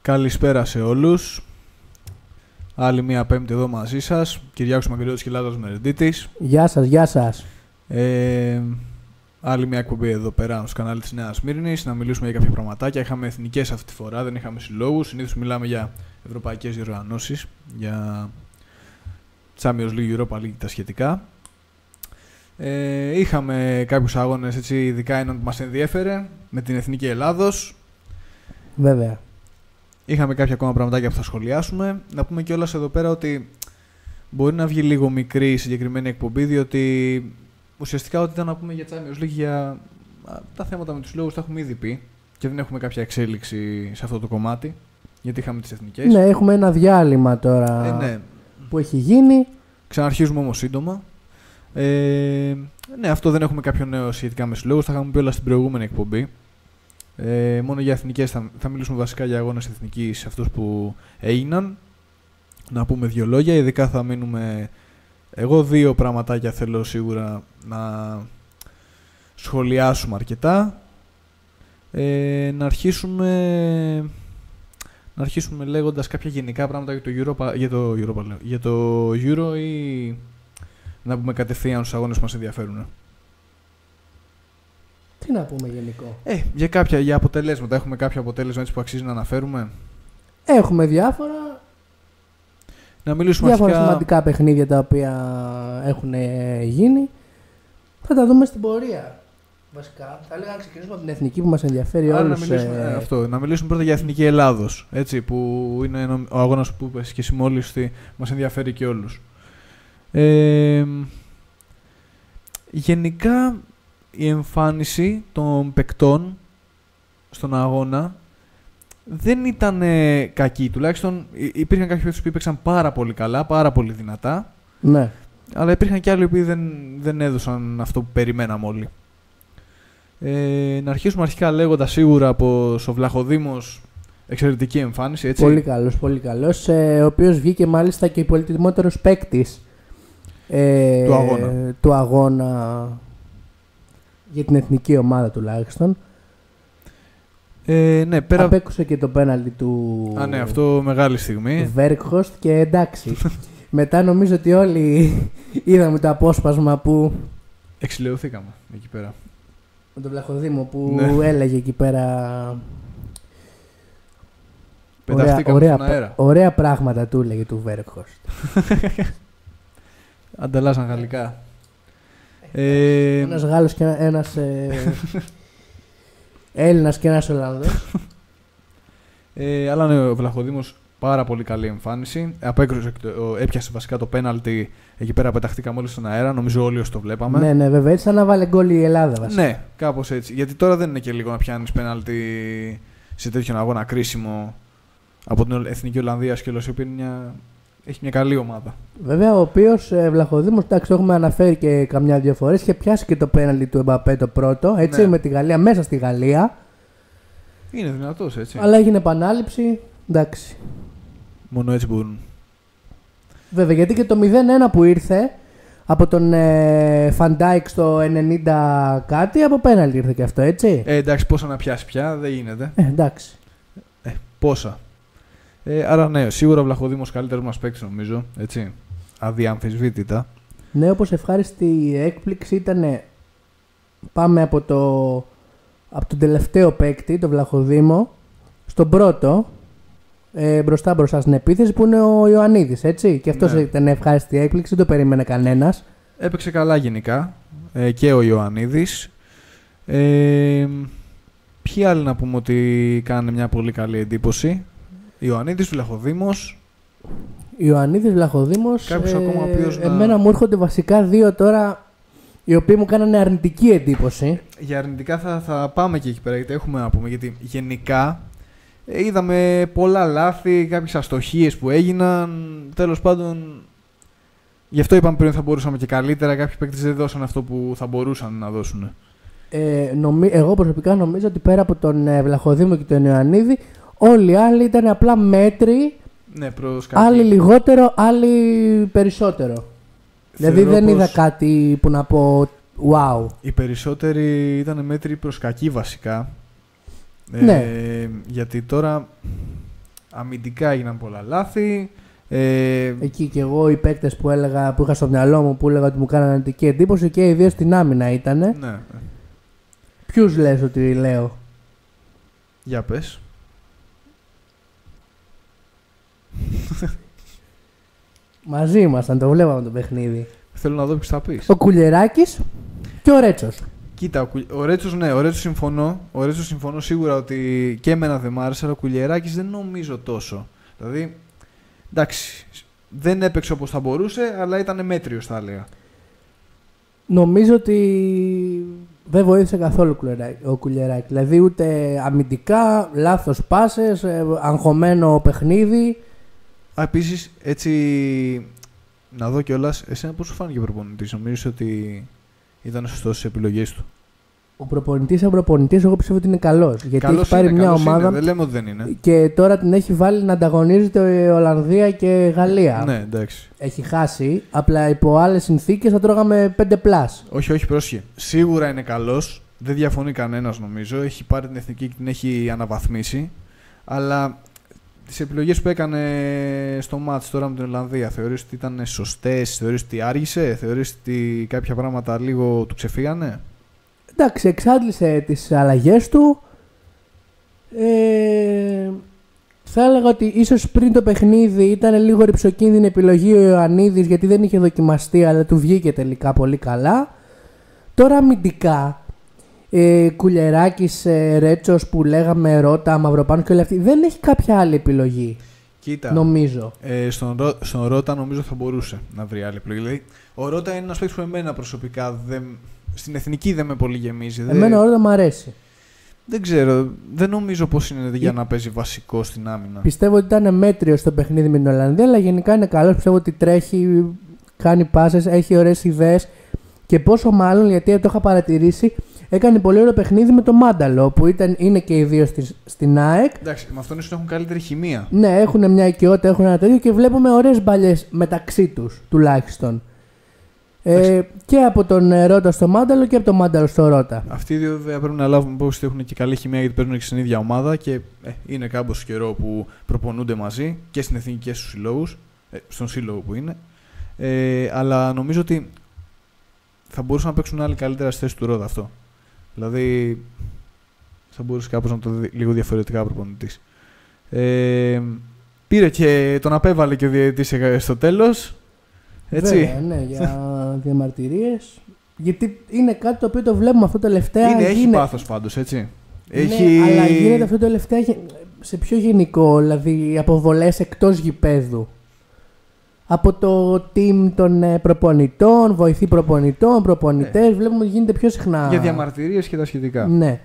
Καλησπέρα σε όλους. Άλλη μία Πέμπτη εδώ μαζί σας. Κυριάκος Μαγκαριώτης και Λάδος Μερεντίτης. Γεια σας, γεια σας. Άλλη μία εκπομπή εδώ πέρα στο κανάλι της Νέας Σμύρνης. Να μιλήσουμε για κάποια πραγματάκια. Είχαμε εθνικές αυτή τη φορά, δεν είχαμε συλλόγους. Συνήθως μιλάμε για ευρωπαϊκές διοργανώσεις, για Champions League, Europa League και τα σχετικά. Είχαμε κάποιους αγώνες, έτσι, ειδικά έναν που μας ενδιέφερε, με την Εθνική Ελλάδος. Βέβαια. Είχαμε κάποια ακόμα πραγματάκια που θα σχολιάσουμε. Να πούμε κιόλας εδώ πέρα ότι μπορεί να βγει λίγο μικρή η συγκεκριμένη εκπομπή, διότι ουσιαστικά ό,τι ήταν να πούμε για Champions League, για τα θέματα με τους λόγους, τα έχουμε ήδη πει και δεν έχουμε κάποια εξέλιξη σε αυτό το κομμάτι, γιατί είχαμε τις εθνικές. Ναι, έχουμε ένα διάλειμμα τώρα ναι. που έχει γίνει. Ξαναρχίζουμε όμως σύντομα. Ναι, αυτό δεν έχουμε κάποιο νέο σχετικά με συλλόγους, τα είχαμε πει όλα στην προηγούμενη εκπομπή. Μόνο για εθνικές θα μιλήσουμε βασικά για αγώνες εθνικής, αυτούς που έγιναν. Να πούμε δύο λόγια, ειδικά θα μείνουμε. Εγώ δύο πραγματάκια θέλω σίγουρα να σχολιάσουμε αρκετά. Να αρχίσουμε λέγοντας κάποια γενικά πράγματα για το Euro ή να πούμε κατευθείαν στους αγώνες που μας ενδιαφέρουν. Τι να πούμε γενικό. Για αποτελέσματα. Έχουμε κάποιο αποτέλεσμα έτσι που αξίζει να αναφέρουμε. Έχουμε διάφορα. Να μιλήσουμε διάφορα αρχικά σημαντικά παιχνίδια τα οποία έχουν γίνει. Θα τα δούμε στην πορεία. Βασικά, θα έλεγα να ξεκινήσουμε από την εθνική που μας ενδιαφέρει όλους. Να μιλήσουμε πρώτα για Εθνική Ελλάδος. Έτσι, που είναι ο αγώνας που είπες και εσύ μόλις ότι μας ενδιαφέρει και όλους. Γενικά η εμφάνιση των παικτών στον αγώνα δεν ήταν κακή. Τουλάχιστον υπήρχαν κάποιοι παίκτες που έπαιξαν πάρα πολύ καλά, πάρα πολύ δυνατά. Ναι. Αλλά υπήρχαν και άλλοι που δεν έδωσαν αυτό που περιμέναμε όλοι. Να αρχίσουμε αρχικά λέγοντας σίγουρα πως ο Βλαχοδήμος εξαιρετική εμφάνιση. Έτσι. Πολύ καλός, πολύ καλός. Ο οποίος βγήκε μάλιστα και πολυτιμότερος παίκτης του αγώνα για την εθνική ομάδα τουλάχιστον. Ναι, πέρα... Απέκουσε και το πέναλτι του... ναι, αυτό μεγάλη στιγμή. Βέρκχοστ και εντάξει. Μετά νομίζω ότι όλοι είδαμε το απόσπασμα που... Εξηλαιωθήκαμε εκεί πέρα. Με τον Βλαχοδήμο που έλεγε εκεί πέρα... Πεταχτήκαμε στον αέρα. Ωραία πράγματα του έλεγε του Βέρκχοστ. Ανταλλάσσαν γαλλικά. Ένας Γάλλος και ένας Έλληνας και ένας Ολλανδός. Αλλά ναι, ο Βλαχοδήμος πάρα πολύ καλή εμφάνιση. Έπιασε βασικά το πέναλτι εκεί πέρα, πεταχτήκαμε όλοι στον αέρα. Νομίζω όλοι όσοι το βλέπαμε. Ναι, βέβαια, έτσι σαν να βάλε γκόλ η Ελλάδα βασικά. Ναι, κάπως έτσι. Γιατί τώρα δεν είναι και λίγο να πιάνεις πέναλτι σε τέτοιον αγώνα κρίσιμο από την Εθνική Ολλανδία και όλος, η οποία έχει μια καλή ομάδα. Βέβαια, ο οποίος Βλαχοδήμος, εντάξει, το έχουμε αναφέρει και καμιά-δυο φορές, είχε πιάσει και το πέναλτι του Εμπαπέ το πρώτο, έτσι, με τη Γαλλία, μέσα στη Γαλλία. Είναι δυνατός, έτσι. Αλλά έγινε επανάληψη, εντάξει. Μόνο έτσι μπορούν. Βέβαια, γιατί και το 0-1 που ήρθε από τον Φαντάικ στο 90 κάτι, από πέναλτι ήρθε και αυτό, έτσι. Εντάξει, πόσα να πιάσει πια, δεν γίνεται. Εντάξει. Πόσα. Άρα ναι, σίγουρα ο Βλαχοδήμος καλύτερος μας παίκτης νομίζω, έτσι, αδιαμφισβήτητα. Ναι, όπως ευχάριστη έκπληξη ήταν, πάμε από τον τελευταίο παίκτη, τον Βλαχοδήμο, στον πρώτο, μπροστά στην επίθεση που είναι ο Ιωαννίδης, έτσι. Και αυτός ήταν ευχάριστη έκπληξη, δεν το περίμενε κανένας. Έπαιξε καλά γενικά και ο Ιωαννίδης. Ποιοι άλλοι να πούμε ότι κάνουν μια πολύ καλή εντύπωση? Ιωαννίδης, Βλαχοδήμος. Ιωαννίδης, Βλαχοδήμος. Κάποιος ακόμα ο οποίος εμένα μου έρχονται βασικά δύο τώρα, οι οποίοι μου κάνανε αρνητική εντύπωση. Για αρνητικά θα πάμε και εκεί πέρα, γιατί έχουμε να πούμε. Γιατί γενικά είδαμε πολλά λάθη, κάποιες αστοχίες που έγιναν. Τέλος πάντων, γι' αυτό είπαμε πριν θα μπορούσαμε και καλύτερα. Κάποιοι παίκτες δεν δώσαν αυτό που θα μπορούσαν να δώσουν. Εγώ προσωπικά νομίζω ότι πέρα από τον Βλαχοδήμο και τον Ιωαννίδη, όλοι οι άλλοι ήταν απλά μέτροι. Ναι, άλλοι λιγότερο, άλλοι περισσότερο. Δηλαδή δεν είδα κάτι που να πω wow. Οι περισσότεροι ήταν μέτροι προς κακή βασικά. Ναι. Γιατί τώρα αμυντικά έγιναν πολλά λάθη. Εκεί και εγώ οι παίκτες που είχα στο μυαλό μου που έλεγα ότι μου κάνανε αντική εντύπωση και οι δύο στην άμυνα ήτανε. Ναι. Ποιους λες ότι λέω? Για πες. Μαζί ήμασταν, το βλέπαμε το παιχνίδι. Θέλω να δω ποιος θα πεις. Ο Κουλιεράκης και ο Ρέτσος. Κοίτα, ο Ρέτσος, ναι, ο Ρέτσος συμφωνώ. Ο Ρέτσος συμφωνώ σίγουρα ότι και εμένα δεν μ' άρεσε, αλλά ο Κουλιεράκης δεν νομίζω τόσο. Δηλαδή, εντάξει, δεν έπαιξε όπως θα μπορούσε, αλλά ήταν μέτριος θα έλεγα. Νομίζω ότι δεν βοήθησε καθόλου ο Κουλιεράκη. Δηλαδή ούτε αμυντικά, λάθος πάσες, αγχωμένο παιχνίδι. Επίσης, έτσι, να δω κιόλας, εσένα πώς σου φάνηκε ο προπονητής? Νομίζεις ότι ήταν σωστός στις επιλογές του? Ο προπονητής σαν προπονητής, εγώ πιστεύω ότι είναι καλός. Γιατί καλός έχει πάρει είναι, μια ομάδα. Είναι, δεν λέμε ότι δεν είναι. Και τώρα την έχει βάλει να ανταγωνίζεται η Ολλανδία και η Γαλλία. Ναι, εντάξει. Έχει χάσει. Απλά υπό άλλες συνθήκες θα τρώγαμε 5+. Όχι, πρόσχε. Σίγουρα είναι καλός. Δεν διαφωνεί κανένας νομίζω. Έχει πάρει την εθνική και την έχει αναβαθμίσει. Αλλά τις επιλογές που έκανε στο μάτς τώρα με την Ολλανδία, θεωρείς ότι ήταν σωστές? Θεωρείς ότι άργησε? Θεωρείς ότι κάποια πράγματα λίγο του ξεφύγανε? Εντάξει, εξάντλησε τις αλλαγές του. Θα έλεγα ότι ίσως πριν το παιχνίδι ήταν λίγο ρυψοκίνδυνη επιλογή ο Ιωαννίδης, γιατί δεν είχε δοκιμαστεί, αλλά του βγήκε τελικά πολύ καλά. Τώρα αμυντικά, Κουλιεράκης, Ρέτσος που λέγαμε, Ρώτα, Μαυροπάνου και όλοι αυτοί, δεν έχει κάποια άλλη επιλογή. Κοίτα, νομίζω. Στον Ρώτα νομίζω θα μπορούσε να βρει άλλη επιλογή. Δηλαδή, ο Ρώτα είναι ένας παίκτης που εμένα προσωπικά στην εθνική δεν με πολύ γεμίζει. Εμένα ο Ρώτα μου αρέσει. Δεν ξέρω, δεν νομίζω πως είναι για να παίζει βασικό στην άμυνα. Πιστεύω ότι ήταν μέτριο στο παιχνίδι με την Ολλανδία, αλλά γενικά είναι καλός. Πιστεύω ότι τρέχει, κάνει πάσες, έχει ωραίες ιδέες. Και πόσο μάλλον, γιατί το είχα παρατηρήσει, έκανε πολύ ωραίο παιχνίδι με τον Μάνταλο, που είναι και οι δύο στην ΑΕΚ. Εντάξει, με αυτόν ίσως έχουν καλύτερη χημεία. Ναι, έχουν μια οικειότητα, έχουν ένα τέτοιο και βλέπουμε ωραίες μπαλιές μεταξύ τους τουλάχιστον. Και από τον Ρώτα στο Μάνταλο και από τον Μάνταλο στο Ρώτα. Αυτοί οι δύο βέβαια πρέπει να λάβουμε υπόψη ότι έχουν και καλή χημεία, γιατί παίζουν και στην ίδια ομάδα και είναι κάμπος καιρό που προπονούνται μαζί και στην εθνική και στους συλλόγους, στον σύλλογο που είναι. Αλλά νομίζω ότι θα μπορούσαν να παίξουν άλλοι καλύτερα στη θέση του Ρώτα αυτό. Δηλαδή θα μπορούσε κάπως να το δει λίγο διαφορετικά ο προπονητής. Πήρε και τον απέβαλε και ο διαιτητής στο τέλος. Έτσι. Βέβαια, ναι, για διαμαρτυρίες. Γιατί είναι κάτι το οποίο το βλέπουμε αυτό τελευταία. Έχει πάθος πάντως, έτσι. Ναι, αλλά γίνεται αυτό τελευταία σε πιο γενικό, δηλαδή αποβολές εκτός γηπέδου. Από το team των προπονητών, βοηθή προπονητών, προπονητές, βλέπουμε ότι γίνεται πιο συχνά. Για διαμαρτυρίες και τα σχετικά. Ναι.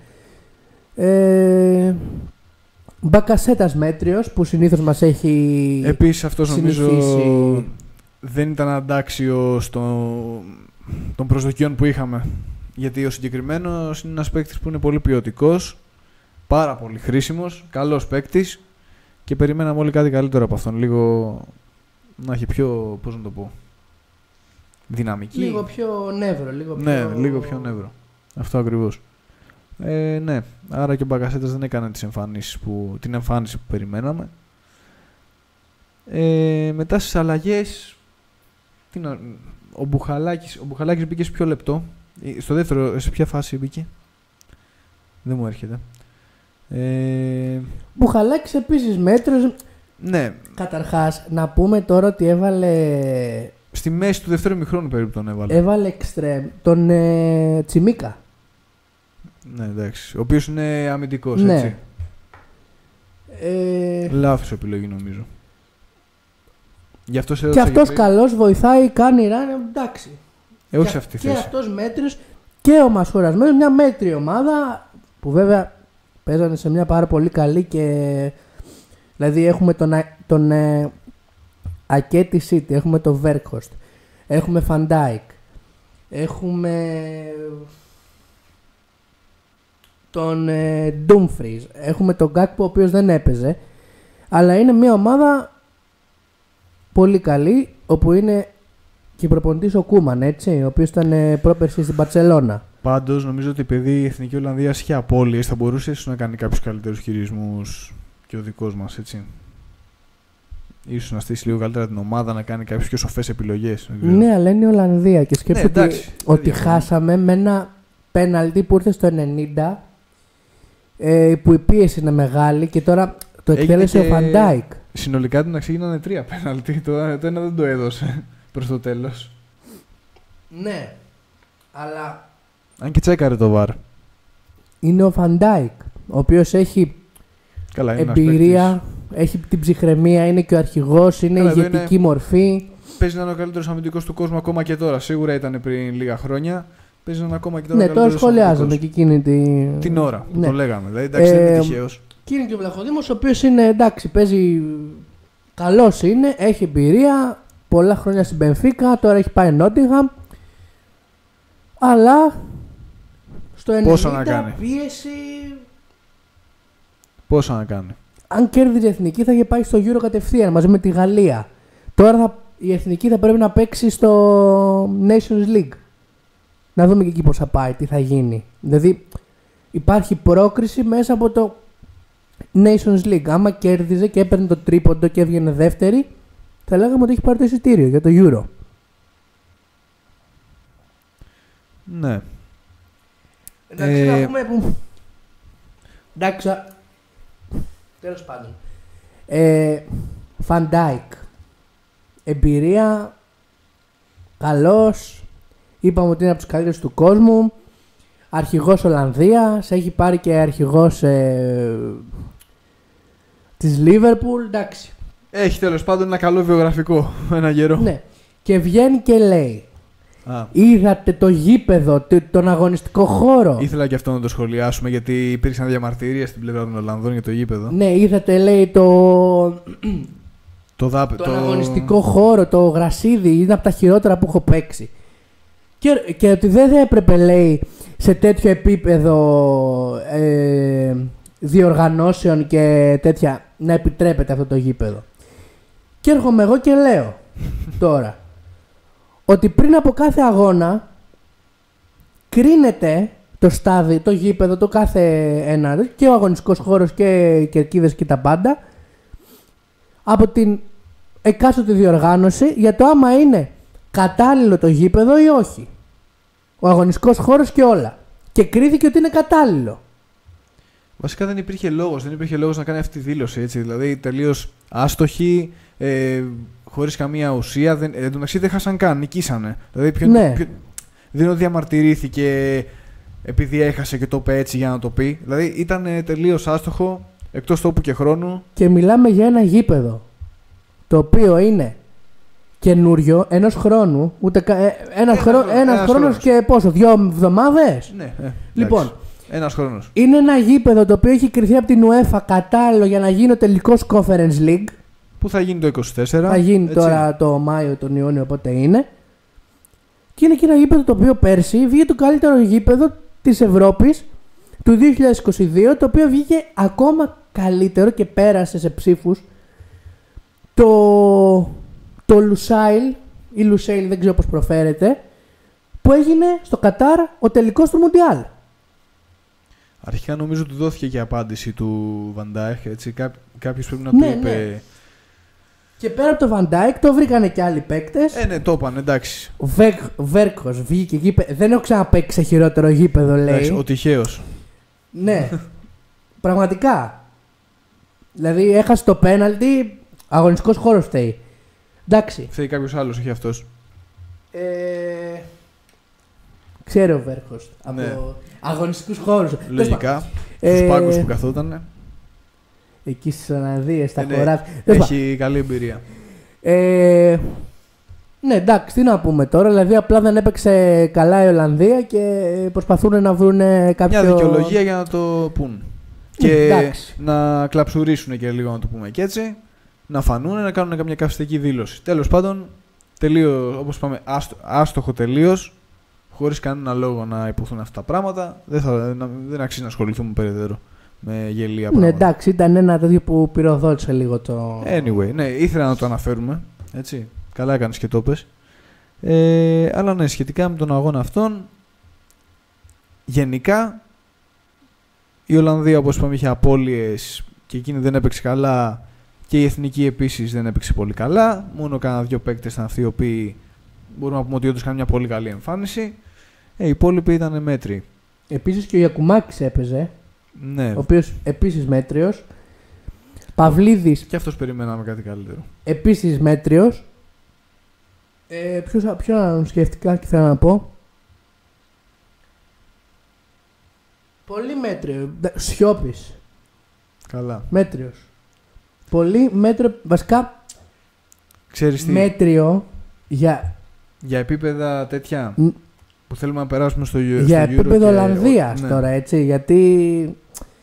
Μπακασέτας μέτριος, που συνήθως μας έχει επίσης αυτός συνηθίσει. Νομίζω δεν ήταν αντάξιο των προσδοκιών που είχαμε. Γιατί ο συγκεκριμένος είναι ένας παίκτης που είναι πολύ ποιοτικός, πάρα πολύ χρήσιμος, καλός παίκτης και περιμέναμε όλοι κάτι καλύτερο από αυτόν. Λίγο να έχει πιο, πώς να το πω, δυναμική. Λίγο πιο νεύρο. Λίγο πιο νεύρο. Αυτό ακριβώς. Ναι, άρα και ο Μπακασέτας δεν έκανε την εμφάνιση που περιμέναμε. Μετά στις αλλαγές, ο Μπουχαλάκης μπήκε σε ποιο λεπτό? Στο δεύτερο, σε ποια φάση μπήκε? Δεν μου έρχεται. Μπουχαλάκης επίσης μέτρος. Ναι. Καταρχάς, να πούμε τώρα ότι έβαλε... Στη μέση του δεύτερου ημιχρόνου περίπου τον έβαλε. Έβαλε εξτρέμ τον Τσιμίκα. Ναι, εντάξει. Ο οποίος είναι αμυντικός, ναι. Έτσι. Λάθος επιλογή νομίζω. Γι' αυτό σε και αυτός καλός, βοηθάει, κάνει ράνε, εντάξει. Όχι σε αυτή τη θέση. Και αυτός μέτριος και ο Μασχορασμένος, μια μέτρη ομάδα που βέβαια παίζανε σε μια πάρα πολύ καλή και... Δηλαδή έχουμε τον Ακέτη City, έχουμε τον Βέρκχοστ, έχουμε Φαντάικ, έχουμε τον Ντούμφριζ, έχουμε τον Γκάκπο ο οποίος δεν έπαιζε, αλλά είναι μια ομάδα πολύ καλή, όπου είναι και προπονητής ο Κούμαν, έτσι, ο οποίος ήταν πρόπερση στην Μπαρσελόνα. Πάντως νομίζω ότι επειδή η Εθνική Ολλανδία είχε απώλειες, θα μπορούσε να κάνει κάποιους καλύτερους χειρισμούς και ο δικός μας, έτσι. ίσως να στήσει λίγο καλύτερα την ομάδα, να κάνει κάποιες πιο σοφές επιλογές. Ναι, αλλά είναι η Ολλανδία και σκέφτομαι ότι χάσαμε με ένα πέναλτι που ήρθε στο 90, που η πίεση είναι μεγάλη και τώρα το εκτέλεσε ο Φαντάικ. Συνολικά την αξία γίνανε 3 πέναλτι, το ένα δεν το έδωσε προς το τέλος. Ναι, αλλά... Αν και τσέκαρε το VAR. Είναι ο Φαντάικ, ο οποίος έχει εμπειρία, έχει την ψυχραιμία, είναι και ο αρχηγός, είναι ηγετική μορφή. Παίζει να είναι ο καλύτερος αμυντικός του κόσμου ακόμα και τώρα. Σίγουρα ήταν πριν λίγα χρόνια. Παίζει να είναι ακόμα και τώρα. Ναι, τώρα σχολιάζαμε και εκείνη την ώρα που το λέγαμε. Δηλαδή, εντάξει, δεν είναι τυχαίος. Και είναι και ο Βλαχοδήμος, ο οποίος είναι εντάξει, παίζει. Καλός είναι, έχει εμπειρία. Πολλά χρόνια στην Μπενφίκα, τώρα έχει πάει Νότιγχαμ. Αλλά στο 90 πίεση. Πόσα να κάνει. Αν κέρδιζε η Εθνική θα είχε πάει στο Euro κατευθείαν μαζί με τη Γαλλία. Τώρα η Εθνική θα πρέπει να παίξει στο Nations League. Να δούμε και εκεί πώς θα πάει, τι θα γίνει. Δηλαδή υπάρχει πρόκριση μέσα από το Nations League. Άμα κέρδιζε και έπαιρνε το τρίποντο και έβγαινε δεύτερη, θα λέγαμε ότι έχει πάρει το εισιτήριο για το Euro. Ναι. Εντάξει, να πούμε που... Εντάξει, τέλος πάντων. Φαντάικ. Εμπειρία. Καλός. Είπαμε ότι είναι από τους καλύτερους του κόσμου. Αρχηγός Ολλανδίας. Έχει πάρει και αρχηγός της Λίβερπουλ. Εντάξει. Έχει τέλος πάντων ένα καλό βιογραφικό. Ένα γερό. Ναι. Και βγαίνει και λέει. Είδατε το γήπεδο, τον αγωνιστικό χώρο. Ήθελα και αυτό να το σχολιάσουμε γιατί υπήρξαν διαμαρτυρίες στην πλευρά των Ολλανδών για το γήπεδο. Ναι, είδατε λέει τον αγωνιστικό χώρο, το γρασίδι, είναι από τα χειρότερα που έχω παίξει. Και ότι δεν θα έπρεπε λέει σε τέτοιο επίπεδο διοργανώσεων και τέτοια να επιτρέπεται αυτό το γήπεδο. Και έρχομαι εγώ και λέω τώρα ότι πριν από κάθε αγώνα κρίνεται το στάδι, το γήπεδο, το κάθε ένα και ο αγωνιστικός χώρος και οι κερκίδες και τα πάντα από την εκάστοτε διοργάνωση για το άμα είναι κατάλληλο το γήπεδο ή όχι. Ο αγωνιστικός χώρος και όλα. Και κρίθηκε ότι είναι κατάλληλο. Βασικά δεν υπήρχε λόγος να κάνει αυτή τη δήλωση, έτσι. Δηλαδή τελείως άστοχη, χωρίς καμία ουσία. Εν τω μεταξύ δεν χάσαν καν, νικήσανε. Δηλαδή δεν είναι ότι διαμαρτυρήθηκε επειδή έχασε και το είπε έτσι για να το πει. Δηλαδή ήταν τελείως άστοχο, εκτός τόπου και χρόνου. Και μιλάμε για ένα γήπεδο το οποίο είναι καινούριο, ενός χρόνου. Ένας χρόνος και πόσο, 2 εβδομάδες. Ναι, λοιπόν. Ένας χρόνος. Είναι ένα γήπεδο το οποίο έχει κριθεί από την UEFA κατάλληλο για να γίνει ο τελικός Conference League. Που θα γίνει το 24. Θα γίνει έτσι. Τώρα το Μάιο, τον Ιούνιο, οπότε είναι. Και είναι και ένα γήπεδο το οποίο πέρσι βγήκε το καλύτερο γήπεδο της Ευρώπης του 2022, το οποίο βγήκε ακόμα καλύτερο και πέρασε σε ψήφους το Λουσάιλ ή Λουσέιλ, δεν ξέρω πώς προφέρεται, που έγινε στο Κατάρ ο τελικός του Μουντιάλ. Αρχικά νομίζω ότι δόθηκε και απάντηση του Βαντάιχ, έτσι, κάποιος πρέπει να το είπε. Ναι. Και πέρα από το Βαντάικ το βρήκανε και άλλοι παίκτες. Ναι, το είπαν, εντάξει. Ο Βέρκος βγήκε και είπε: δεν έχω ξαναπαίξει σε χειρότερο γήπεδο, λέει. Εντάξει, ο τυχαίος. Ναι, πραγματικά. Δηλαδή έχασε το πέναλτι, αγωνιστικός χώρος φταίει. Εντάξει. Φταίει κάποιος άλλος, όχι αυτός. Ξέρει ο Βέρκος ναι. Από αγωνιστικούς χώρους. Λογικά, στους πάγκους που καθόταν. Εκεί στις Ολλανδίες, στα χωράφια. Έχει καλή εμπειρία. Ναι, εντάξει, τι να πούμε τώρα. Δηλαδή, απλά δεν έπαιξε καλά η Ολλανδία και προσπαθούν να βρουν κάποιο. Μια δικαιολογία για να το πούν. Και να κλαψουρίσουν και λίγο, να το πούμε και έτσι. Να φανούν, να κάνουν καμιά καυστική δήλωση. Τέλος πάντων, τελείως, όπως είπαμε, άστοχο τελείως. Χωρίς κανένα λόγο να υποθούν αυτά τα πράγματα. Δεν αξίζει να ασχοληθούμε περαιτέρω με γελία πράγματα. Ναι, εντάξει, ήταν ένα τέτοιο που πυροδότησε λίγο το. Anyway, ναι, ήθελα να το αναφέρουμε. Έτσι. Καλά έκανες και το πες. Αλλά ναι, σχετικά με τον αγώνα αυτόν, γενικά η Ολλανδία, όπως είπαμε, είχε απώλειες και εκείνη δεν έπαιξε καλά Και η εθνική επίσης δεν έπαιξε πολύ καλά. Μόνο κάνα 2 παίκτες ήταν αυτοί οι οποίοι μπορούμε να πούμε ότι όντως κάνουν μια πολύ καλή εμφάνιση. Οι υπόλοιποι ήταν μέτριοι. Επίσης και ο Γιακουμάκης έπαιζε. Ναι. Ο οποίος επίσης μέτριος. Παυλίδης. Και αυτός περιμέναμε κάτι καλύτερο. Επίσης μέτριος. Ποιον σκέφτηκα και θέλω να πω. Πολύ μέτριο. Σιώπης. Καλά. Μέτριος. Πολύ μέτριο. Βασικά. Ξέρεις τι. Μέτριο για επίπεδα τέτοια που θέλουμε να περάσουμε στο Euro. Για επίπεδο Ολλανδίας τώρα, έτσι. Γιατί.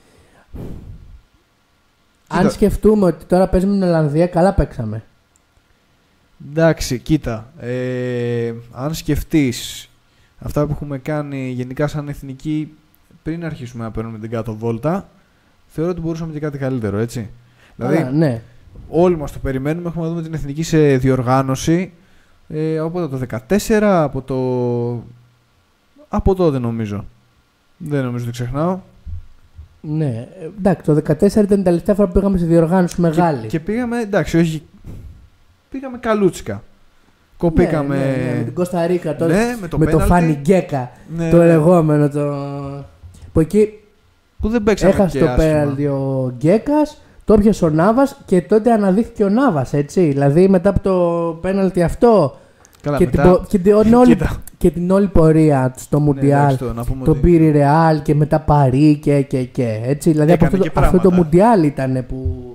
Αν σκεφτούμε ότι τώρα παίζουμε την Ολλανδία, καλά παίξαμε. Εντάξει, κοίτα. Αν σκεφτείς αυτά που έχουμε κάνει γενικά σαν εθνική πριν αρχίσουμε να παίρνουμε την κάτω βόλτα, θεωρώ ότι μπορούσαμε και κάτι καλύτερο, έτσι. Δηλαδή, ναι. Όλοι μας το περιμένουμε. Έχουμε να δούμε την εθνική σε διοργάνωση από το 2014, από τότε νομίζω. Δεν νομίζω ότι ξεχνάω. Ναι, εντάξει, το 2014 ήταν η τελευταία φορά που πήγαμε σε διοργάνωση μεγάλη. Και πήγαμε, εντάξει, όχι. Πήγαμε καλούτσικα. Κοπήκαμε. Ναι, με την Κώστα Ρίκα τότε. Ναι, με το Φάνι Γκέκα. Ναι, το λεγόμενο. Που εκεί. Που δεν παίξαμε. Έχασε το πέναλτι ο Γκέκας, το έπιασε ο Νάβας και τότε αναδείχθηκε ο Νάβας, έτσι. Δηλαδή μετά από το πέναλτι αυτό. Καλά, και την όλη πορεία στο Μουντιάλ, τον πήρε η Ρεάλ και μετά Παρί και έτσι. Δηλαδή από αυτό το Μουντιάλ ήταν που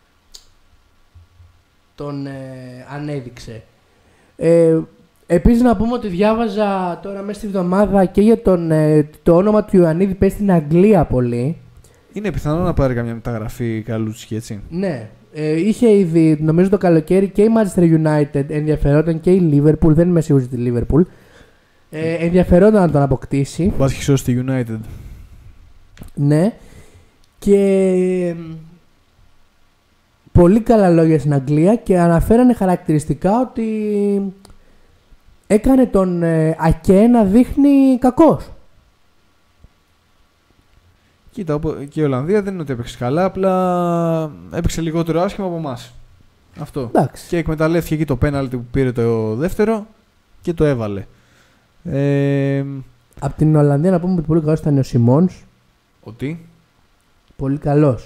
τον ανέδειξε. Επίσης να πούμε ότι διάβαζα τώρα μέσα στη βδομάδα και για το όνομα του Ιωαννίδη παίζει στην Αγγλία πολύ. Είναι πιθανό να πάρει καμιά μεταγραφή καλούτσικη, έτσι. Ναι. Είχε ήδη, νομίζω το καλοκαίρι, και η Manchester United ενδιαφερόταν και η Liverpool. Δεν είμαι σίγουρος τη Liverpool. Ενδιαφερόταν να τον αποκτήσει. Πας και σώσει τη United. Ναι. Και πολύ καλά λόγια στην Αγγλία και αναφέρανε χαρακτηριστικά ότι έκανε τον Ακέ να δείχνει κακός. Κοίτα, και η Ολλανδία δεν είναι ότι έπαιξε καλά, απλά έπαιξε λιγότερο άσχημα από εμάς. Αυτό. Εντάξει. Και εκμεταλλεύτηκε εκεί το πέναλτι που πήρε το δεύτερο και το έβαλε. Από την Ολλανδία να πούμε ότι πολύ καλός ήταν ο Σιμόνς. Ότι? Πολύ καλός.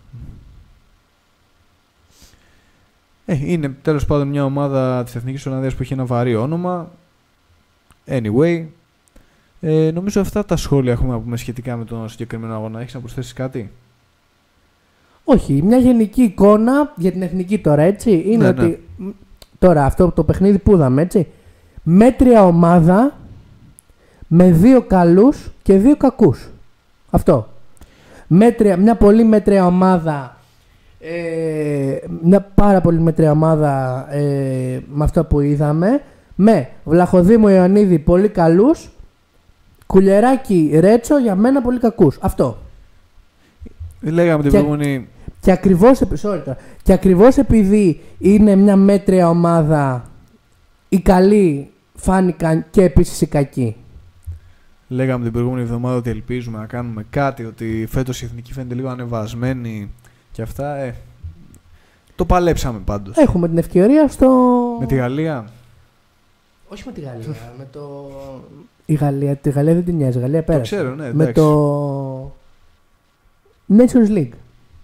Είναι τέλος πάντων μια ομάδα της Εθνικής Ολλανδίας που έχει ένα βαρύ όνομα. Anyway. Νομίζω αυτά τα σχόλια έχουμε να πούμε σχετικά με τον συγκεκριμένο αγώνα. Έχεις να προσθέσεις κάτι? Όχι, μια γενική εικόνα για την εθνική τώρα, έτσι. Είναι ότι τώρα αυτό το παιχνίδι που είδαμε, έτσι. Μέτρια ομάδα με 2 καλούς και 2 κακούς. Αυτό. Μια πολύ μέτρια ομάδα. Μια πάρα πολύ μέτρια ομάδα με αυτό που είδαμε. Με Βλαχοδήμο Ιωαννίδη πολύ καλούς. Κουλιεράκι Ρέτσο για μένα πολύ κακούς. Αυτό. Λέγαμε την προηγούμενη. Και ακριβώς επειδή είναι μια μέτρια ομάδα, οι καλοί φάνηκαν και επίσης οι κακοί. Λέγαμε την προηγούμενη εβδομάδα ότι ελπίζουμε να κάνουμε κάτι, ότι φέτος η εθνική φαίνεται λίγο ανεβασμένη και αυτά. Το παλέψαμε πάντως. Έχουμε την ευκαιρία με τη Γαλλία. Όχι με τη Γαλλία, με το... Τη Γαλλία δεν την νοιάζει, η Γαλλία πέρασε. Το ξέρω, ναι, με το Nations League.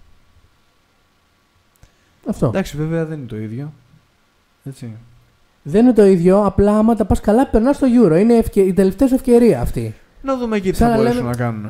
Αυτό. Εντάξει, βέβαια δεν είναι το ίδιο. Έτσι. Δεν είναι το ίδιο, απλά άμα τα πας καλά περνάς στο Euro. Είναι η τελευταία σου ευκαιρία αυτή. Να δούμε εκεί τι θα μπορέσουν να κάνουν.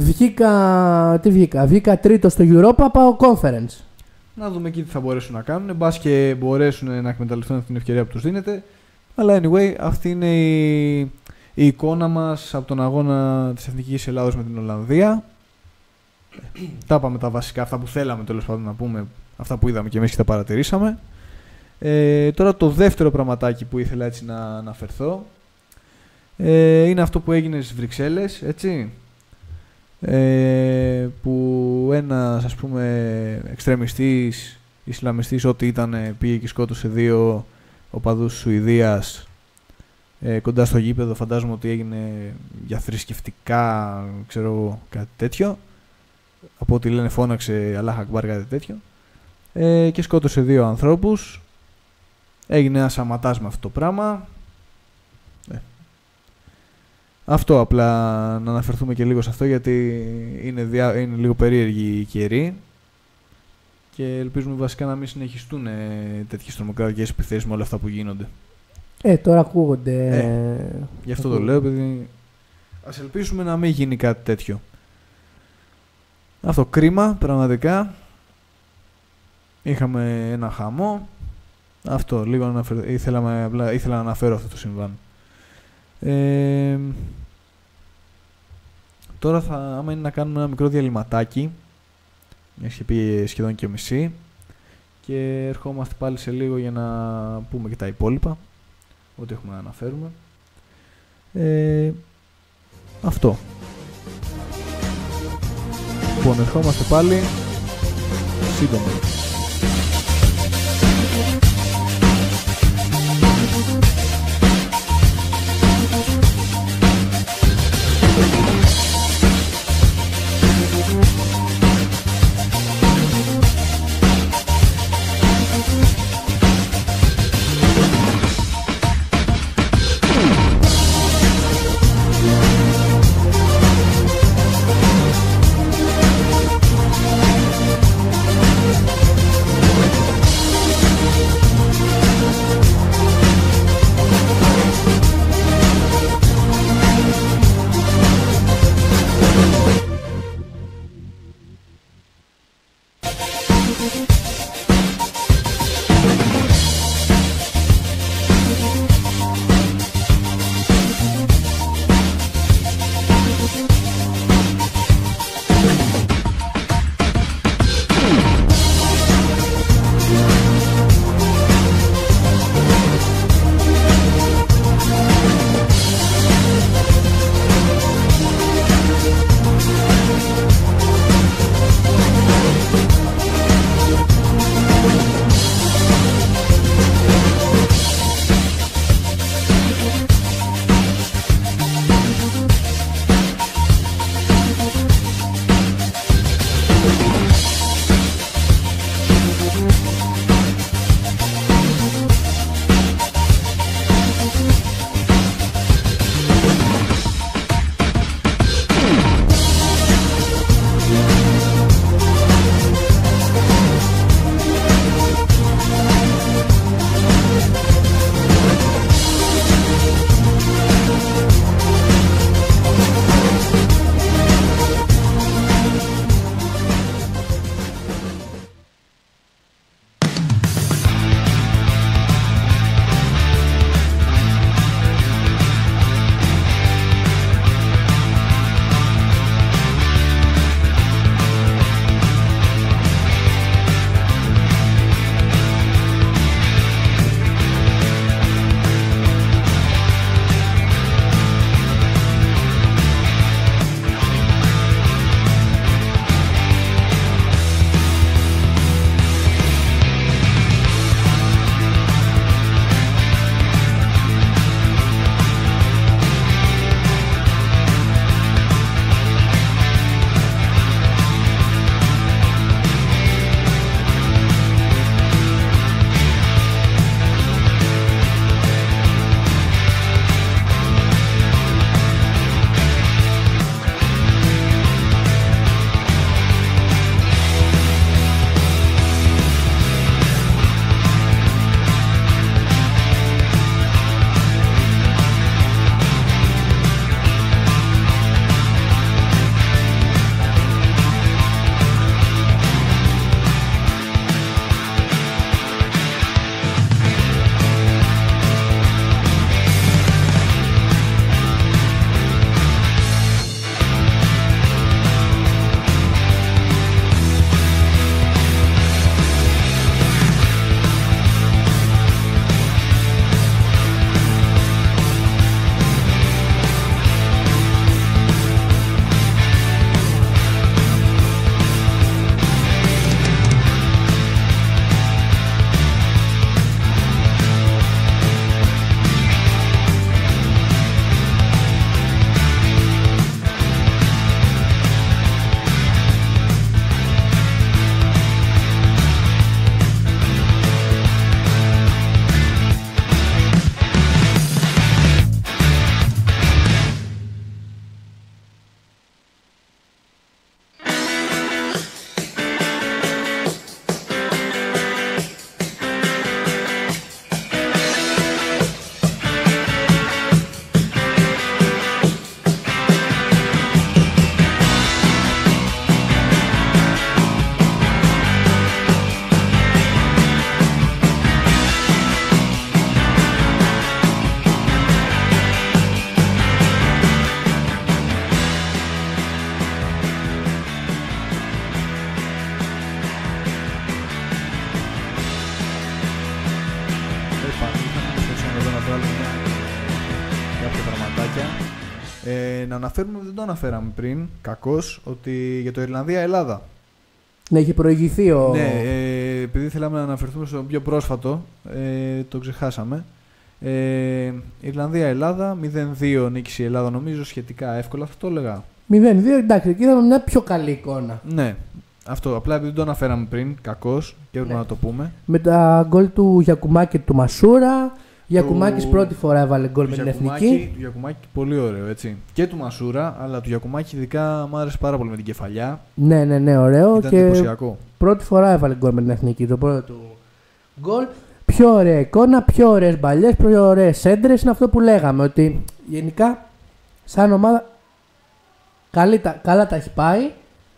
Βγήκα τρίτο στο Europa, πάω Conference. Να δούμε εκεί τι θα μπορέσουν να κάνουν. Μπας και μπορέσουν να εκμεταλλευτούν αυτή την ευκαιρία που τους δίνεται. Αλλά anyway, αυτή είναι η εικόνα μας από τον αγώνα της Εθνικής Ελλάδος με την Ολλανδία. Τα είπαμε τα βασικά, αυτά που θέλαμε τέλος πάντων να πούμε, αυτά που είδαμε και εμείς και τα παρατηρήσαμε. Τώρα το δεύτερο πραγματάκι που ήθελα έτσι να αναφερθώ είναι αυτό που έγινε στις Βρυξέλλες, έτσι. Που ένας, ας πούμε, εξτρεμιστής, Ισλαμιστής, ό,τι ήταν, πήγε και σκότωσε 2 οπαδούς Σουηδίας κοντά στο γήπεδο. Φαντάζομαι ότι έγινε για θρησκευτικά, ξέρω, κάτι τέτοιο. Από ό,τι λένε φώναξε Αλλάχ Ακμπάρ, κάτι τέτοιο. και σκότωσε 2 ανθρώπους. Έγινε ένα σαματάς με αυτό το πράγμα. Αυτό απλά να αναφερθούμε και λίγο σε αυτό, γιατί είναι λίγο περίεργη η καιρή και ελπίζουμε βασικά να μην συνεχιστούν τέτοιες τρομοκρατικές επιθέσεις με όλα αυτά που γίνονται. Τώρα ακούγονται. Γι' αυτό το λέω, επειδή ας ελπίσουμε να μην γίνει κάτι τέτοιο. Αυτό κρίμα, πραγματικά. Είχαμε ένα χαμό. Αυτό, λίγο ήθελα να αναφέρω αυτό το συμβάν. Τώρα άμα είναι να κάνουμε ένα μικρό διαλυματάκι, έχει πει σχεδόν και μισή, και ερχόμαστε πάλι σε λίγο για να πούμε και τα υπόλοιπα, ό,τι έχουμε να αναφέρουμε. Αυτό. Λοιπόν, ερχόμαστε πάλι σύντομα. βάλουμε κάποια πραγματάκια. Να αναφέρουμε, δεν το αναφέραμε πριν, κακώς, ότι για το Ιρλανδία-Ελλάδα. Ναι, έχει προηγηθεί ο... Ναι, επειδή θέλαμε να αναφερθούμε στο πιο πρόσφατο, το ξεχάσαμε. Ιρλανδία-Ελλάδα, 0-2 νίκησε η Ελλάδα, νομίζω σχετικά εύκολα, αυτό το έλεγα. 0-2, εντάξει, εκεί είδαμε μια πιο καλή εικόνα. Ναι, αυτό, απλά επειδή το αναφέραμε πριν, κακώς, και έπρεπε να το πούμε. Με τα γκολ του Γιακουμάκη και του Μασούρα. Γιακουμάκης πρώτη φορά έβαλε γκολ με την εθνική. Του Γιακουμάκη πολύ ωραίο, έτσι. Και του Μασούρα, αλλά του Γιακουμάκη ειδικά μου άρεσε πάρα πολύ με την κεφαλιά. Ναι, ωραίο. Ήταν και εντυπωσιακό. Πρώτη φορά έβαλε γκολ με την εθνική. Το πρώτο του γκολ. Πιο ωραία εικόνα, πιο ωραίες μπαλιές, πιο ωραίες έντρες. Είναι αυτό που λέγαμε. Ότι γενικά σαν ομάδα καλά τα έχει πάει.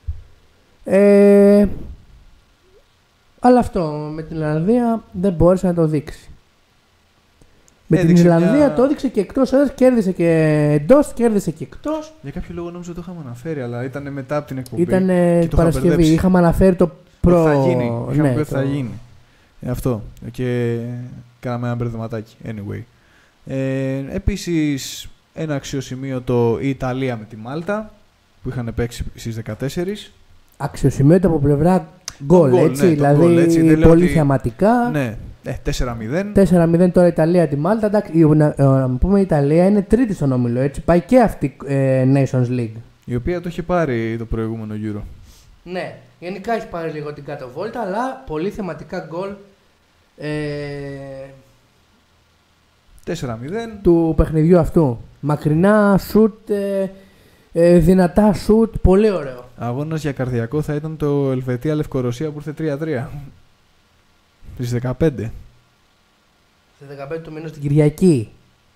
Αλλά αυτό με την Ιρλανδία δεν μπόρεσε να το δείξει. Με την Ιρλανδία το έδειξε και εκτός έδρας, κέρδισε και εντός, κέρδισε και εκτός. Για κάποιο λόγο νόμιζα το είχαμε αναφέρει, αλλά ήταν μετά από την εκπομπή. Ήταν την Παρασκευή. Είχαμε αναφέρει το θα γίνει. Είχαμε πει ότι θα γίνει. Αυτό. Και κάναμε ένα μπερδεματάκι. Anyway. Επίσης, ένα αξιοσημείωτο η Ιταλία με τη Μάλτα που είχαν παίξει στις 14. Αξιοσημείωτο από πλευρά γκολ, έτσι. Ναι, δηλαδή έτσι, πολύ θεαματικά. Ναι. 4-0. 4-0 τώρα η Ιταλία τη Μάλτα. Εντάξει, να πούμε η Ιταλία είναι τρίτη στον όμιλο. Έτσι. Πάει και αυτή Nations League. Η οποία το είχε πάρει το προηγούμενο Euro. Ναι, γενικά έχει πάρει λίγο την κάτω βόλτα, αλλά πολύ θεματικά γκολ 4-0 του παιχνιδιού αυτού. Μακρινά σουτ, δυνατά σουτ, πολύ ωραίο. Αγώνας για καρδιακό θα ήταν το Ελβετία-Λευκορωσία που ήρθε 3-3. Στις 15. Στις 15 του μήνου την Κυριακή.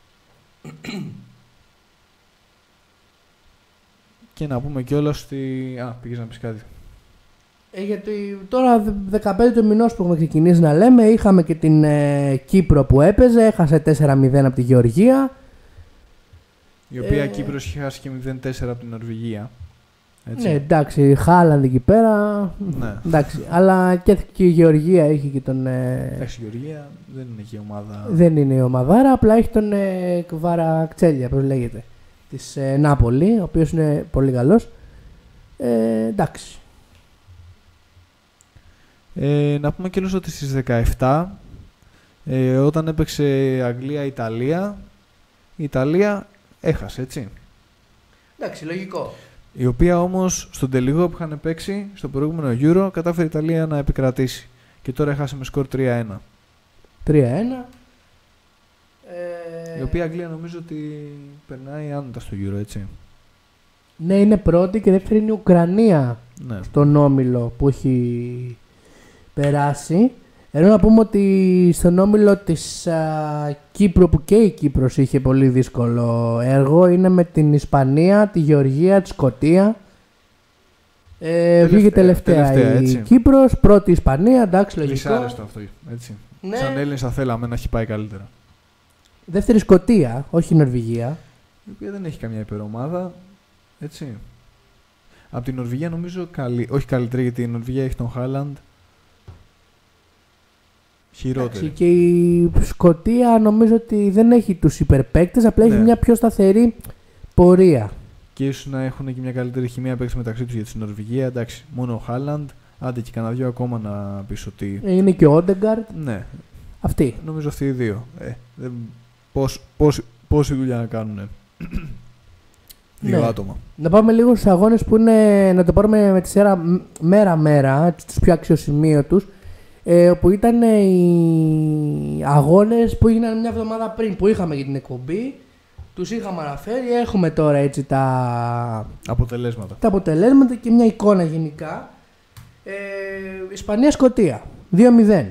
Και να πούμε κιόλας ότι... πήγες να πεις κάτι. Γιατί τώρα 15 του μηνός που έχουμε ξεκινήσει να λέμε, είχαμε και την Κύπρο που έπαιζε, έχασε 4-0 από τη Γεωργία. Η οποία Κύπρος είχε χάσει και 0-4 από την Νορβηγία. Έτσι. Ναι, εντάξει, Χάλαντ εκεί πέρα. Ναι. Εντάξει, αλλά και η Γεωργία έχει και τον. Εντάξει, η Γεωργία δεν είναι και η ομάδα. Δεν είναι η ομαδάρα, απλά έχει τον Κβαρακτσέλια, πώς λέγεται. Της Νάπολη, ο οποίος είναι πολύ καλός. Εντάξει. Να πούμε και ότι στις 17, όταν έπαιξε Αγγλία-Ιταλία, η Ιταλία έχασε, έτσι. Εντάξει, λογικό. Η οποία όμως στον τελικό που είχαν παίξει στο προηγούμενο Euro κατάφερε η Ιταλία να επικρατήσει. Και τώρα έχασε με σκορ 3-1. 3-1. Η οποία Αγγλία νομίζω ότι περνάει άνετα στο Euro, έτσι. Ναι, είναι πρώτη και δεύτερη είναι η Ουκρανία, ναι, στον όμιλο που έχει περάσει. Ενώ να πούμε ότι στον όμιλο της Κύπρου, που και η Κύπρος είχε πολύ δύσκολο έργο, είναι με την Ισπανία, τη Γεωργία, τη Σκωτία. Βγήκε τελευταία η Κύπρος, πρώτη η Ισπανία, εντάξει, λογικό. Δυσάρεστο αυτό, έτσι. Ναι. Σαν Έλληνες θα θέλαμε να έχει πάει καλύτερα. Δεύτερη Σκωτία, όχι η Νορβηγία. Η οποία δεν έχει καμιά υπερομάδα, έτσι. Από την Νορβηγία νομίζω όχι καλύτερη, γιατί η Νορβηγία έχει τον Χάλαντ. Χειρότερη. Και η Σκωτία νομίζω ότι δεν έχει τους υπερπαίκτες, απλά έχει μια πιο σταθερή πορεία. Και ίσως να έχουν και μια καλύτερη χημεία παίξει μεταξύ τους για τη Νορβηγία. Εντάξει, μόνο ο Χάλαντ, άντε και κανένα δυο ακόμα να πεις ότι. Είναι και ο Όντεγκαρντ. Ναι. Αυτοί. Νομίζω αυτοί οι δύο. Πόση δουλειά να κάνουν. Δύο άτομα. Να πάμε λίγο στους αγώνες που είναι, να το πάρουμε με τη σειρά μέρα-μέρα, τους πιο αξιοσημείωτους. Που ήταν οι αγώνες που έγιναν μια εβδομάδα πριν, που είχαμε για την εκπομπή. Τους είχαμε αναφέρει, έχουμε τώρα έτσι τα αποτελέσματα και μια εικόνα γενικά. Ισπανία-Σκωτία 2-0.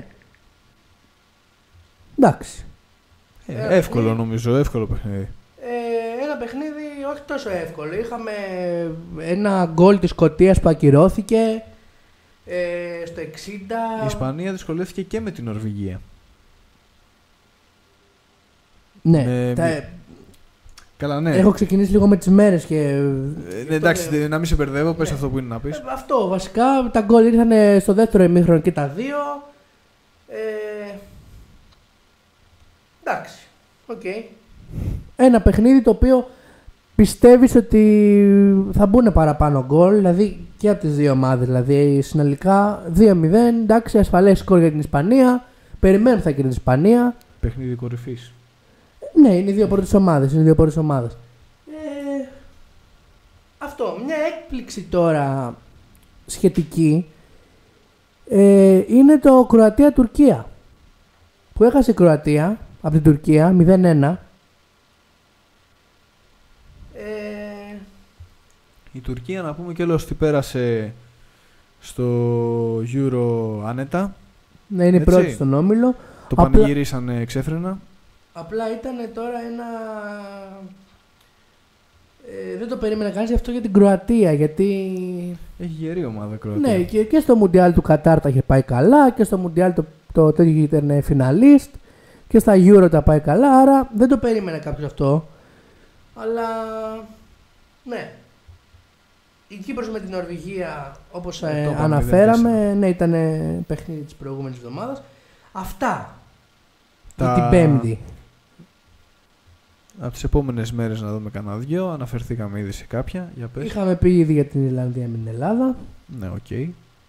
Εντάξει. Εύκολο νομίζω, εύκολο παιχνίδι. Ένα παιχνίδι όχι τόσο εύκολο. Είχαμε ένα γκολ της Σκωτίας που ακυρώθηκε στο 60. Η Ισπανία δυσκολεύτηκε και με την Νορβηγία. Ναι. Καλά, ναι. Έχω ξεκινήσει λίγο με τις μέρες και... εντάξει, να μην σε μπερδεύω, πες αυτό που είναι να πεις. Αυτό, βασικά, τα γκολ ήρθαν στο δεύτερο ημίχρονο και τα δύο. Εντάξει. Okay. Ένα παιχνίδι το οποίο πιστεύεις ότι θα μπουν παραπάνω γκολ, δηλαδή και από τις δύο ομάδες. Δηλαδή συνολικά 2-0, εντάξει, ασφαλές σκορ για την Ισπανία. Περιμένουμε θα και την Ισπανία. Παιχνίδι κορυφής. Ναι, είναι οι δύο πρώτες ομάδες. Αυτό, μια έκπληξη τώρα σχετική είναι το Κροατία-Τουρκία. Που έχασε η Κροατία από την Τουρκία 0-1. Η Τουρκία, να πούμε κιόλας ότι πέρασε στο Euro άνετα. Ναι, είναι πρώτη στον όμιλο. Το πανηγυρίσανε εξέφρενα. Απλά ήταν τώρα ένα... δεν το περίμενα κανείς αυτό για την Κροατία, γιατί... Έχει γερή ομάδα Κροατία. Ναι, και στο Μουντιάλ του Κατάρ τα είχε πάει καλά, και στο Μουντιάλ το τέτοιο ήταν φιναλίστ, και στα Euro τα πάει καλά, άρα δεν το περίμενε κάποιος αυτό. Αλλά... ναι. Η Κύπρος με την Νορβηγία, όπως αναφέραμε, ναι, ήταν παιχνίδι της προηγούμενης εβδομάδας. Αυτά για την Πέμπτη. Από τις επόμενες μέρες να δούμε κανένα δυο. Αναφερθήκαμε ήδη σε κάποια. Για πες. Είχαμε πει ήδη για την Ιρλανδία με την Ελλάδα. Ναι, οκ. Okay.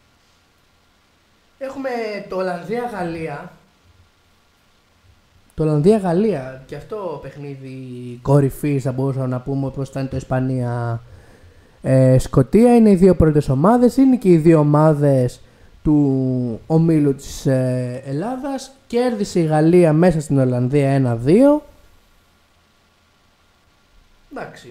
Έχουμε το Ολλανδία-Γαλλία. Το Ολλανδία-Γαλλία. Και αυτό παιχνίδι κορυφής, θα μπορούσαμε να πούμε, όπως ήταν το Ισπανία-Σκωτία. Είναι οι δύο πρώτες ομάδες. Είναι και οι δύο ομάδες του ομίλου της Ελλάδας. Κέρδισε η Γαλλία μέσα στην Ολλανδία 1-2. Εντάξει.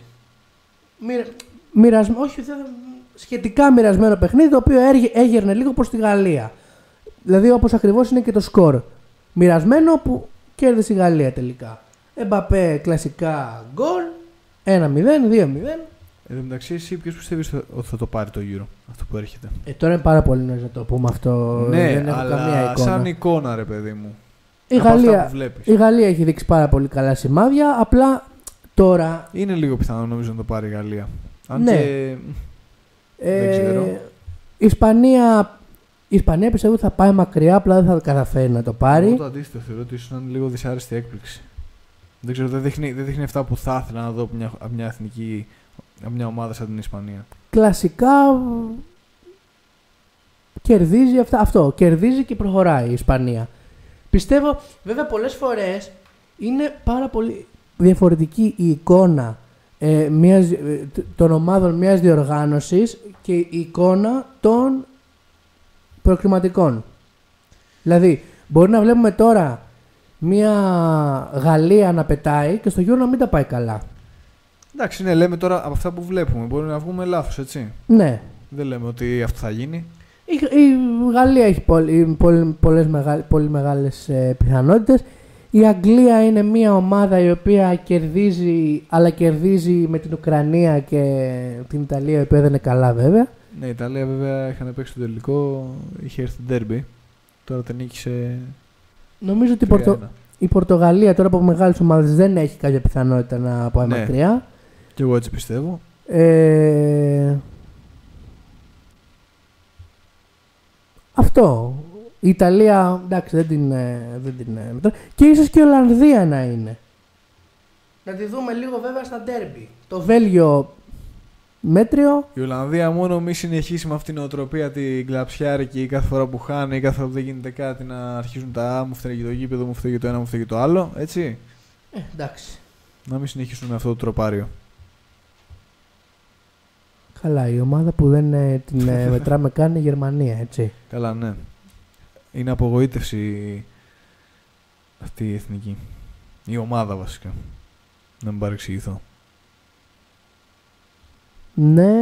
Σχετικά μοιρασμένο παιχνίδι, το οποίο έγερνε λίγο προς τη Γαλλία. Δηλαδή όπως ακριβώς είναι και το σκορ. Μοιρασμένο που κέρδισε η Γαλλία τελικά. Εμπαπέ κλασικά γκολ. 1-0, 2-0. Εν τω μεταξύ, εσύ ποιος πιστεύεις ότι θα το πάρει το Euro, αυτό που έρχεται? Τώρα είναι πάρα πολύ νωρίς να το πούμε αυτό. Ναι, δεν έχω αλλά καμία εικόνα. σαν εικόνα, ρε παιδί μου. Η Γαλλία έχει δείξει πάρα πολύ καλά σημάδια. Απλά τώρα. Είναι λίγο πιθανό, νομίζω, να το πάρει η Γαλλία. Αν ναι. Και... δεν ξέρω. Η Ισπανία πιστεύω ότι θα πάει μακριά, απλά δεν θα καταφέρει να το πάρει. Εγώ το αντίθετο θεωρώ ότι ίσως είναι λίγο δυσάρεστη έκπληξη. Δεν ξέρω, δεν δείχνει αυτά που θα ήθελα να δω από μια εθνική, από μια ομάδα σαν την Ισπανία. Κλασικά κερδίζει κερδίζει και προχωράει η Ισπανία. Πιστεύω, βέβαια, πολλές φορές είναι πάρα πολύ διαφορετική η εικόνα των ομάδων μιας διοργάνωσης και η εικόνα των προκριματικών. Δηλαδή, μπορεί να βλέπουμε τώρα μια Γαλλία να πετάει και στο Euro να μην τα πάει καλά. Εντάξει, ναι, λέμε τώρα από αυτά που βλέπουμε. Μπορεί να βγούμε λάθος, έτσι. Ναι. Δεν λέμε ότι αυτό θα γίνει. Η Γαλλία έχει πολύ μεγάλες πιθανότητες. Η Αγγλία είναι μια ομάδα η οποία κερδίζει, αλλά κερδίζει με την Ουκρανία και την Ιταλία, η οποία δεν είναι καλά βέβαια. Ναι, η Ιταλία βέβαια είχαν παίξει το τελικό, είχε έρθει το ντέρμπι. Τώρα την νίκησε. Νομίζω ότι η Πορτογαλία τώρα από μεγάλες ομάδες δεν έχει κάποια πιθανότητα να πάει μακριά. Και εγώ έτσι πιστεύω. Αυτό. Η Ιταλία, εντάξει, δεν την και ίσως και η Ολλανδία να είναι. Να τη δούμε λίγο βέβαια στα ντέρμπι. Το Βέλγιο μέτριο. Η Ολλανδία μόνο μη συνεχίσει με αυτήν την οτροπία την κλαψιάρικη κάθε φορά που χάνει ή κάθε φορά που δεν γίνεται κάτι να αρχίζουν τα μου φταίει το γήπεδο, μου φταίει το ένα, μου φταίει το άλλο, έτσι. Εντάξει. Να μην συνεχίσουν με αυτό το τροπάριο. Καλά, η ομάδα που δεν την μετράμε καν είναι η Γερμανία, έτσι. Καλά, ναι. Είναι απογοήτευση αυτή η εθνική. Η ομάδα βασικά. Να μην παρεξηγηθώ. Ναι.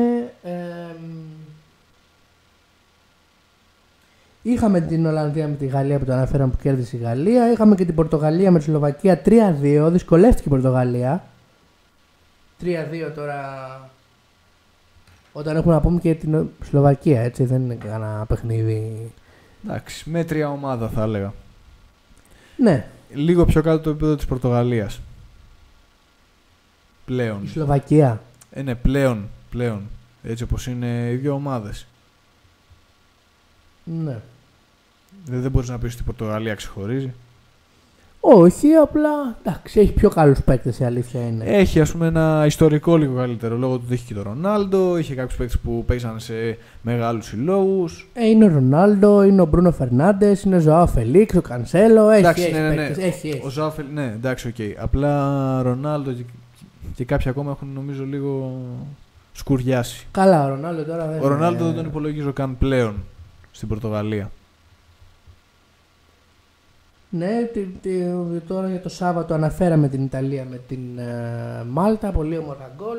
Είχαμε την Ολλανδία με τη Γαλλία που το αναφέραμε που κέρδισε η Γαλλία. Είχαμε και την Πορτογαλία με τη Σλοβακία 3-2. Δυσκολεύτηκε η Πορτογαλία. 3-2 τώρα. Όταν έχουμε να πούμε και την Σλοβακία, έτσι, δεν είναι κανένα παιχνίδι. Εντάξει, μέτρια ομάδα θα έλεγα. Ναι. Λίγο πιο κάτω το επίπεδο της Πορτογαλίας. Πλέον. Η Σλοβακία. Ναι, πλέον. Έτσι όπως είναι οι δύο ομάδες. Ναι. Δεν μπορείς να πεις ότι η Πορτογαλία ξεχωρίζει. Όχι, απλά εντάξει, έχει πιο καλούς παίκτες, η αλήθεια είναι. Έχει ας πούμε ένα ιστορικό λίγο καλύτερο λόγω του ότι είχε και τον Ρονάλντο, είχε κάποιους παίκτες που παίξαν σε μεγάλους συλλόγους. Είναι ο Ρονάλντο, είναι ο Μπρούνο Φερνάντες, είναι ο Ζωάο Φελίξ, ο Κανσέλο. Εντάξει, έχει ναι. παίκτες, έχει. Ο Ζάφελ, ναι, εντάξει, οκ. Απλά Ρονάλντο και κάποιοι ακόμα έχουν νομίζω λίγο σκουριάσει. Καλά, ο Ρονάλντο τώρα δεν. Ο Ρονάλντο δεν τον υπολογίζω καν πλέον στην Πορτογαλία. Ναι, τώρα για το Σάββατο αναφέραμε την Ιταλία με την Μάλτα, πολύ όμορφα γκολ.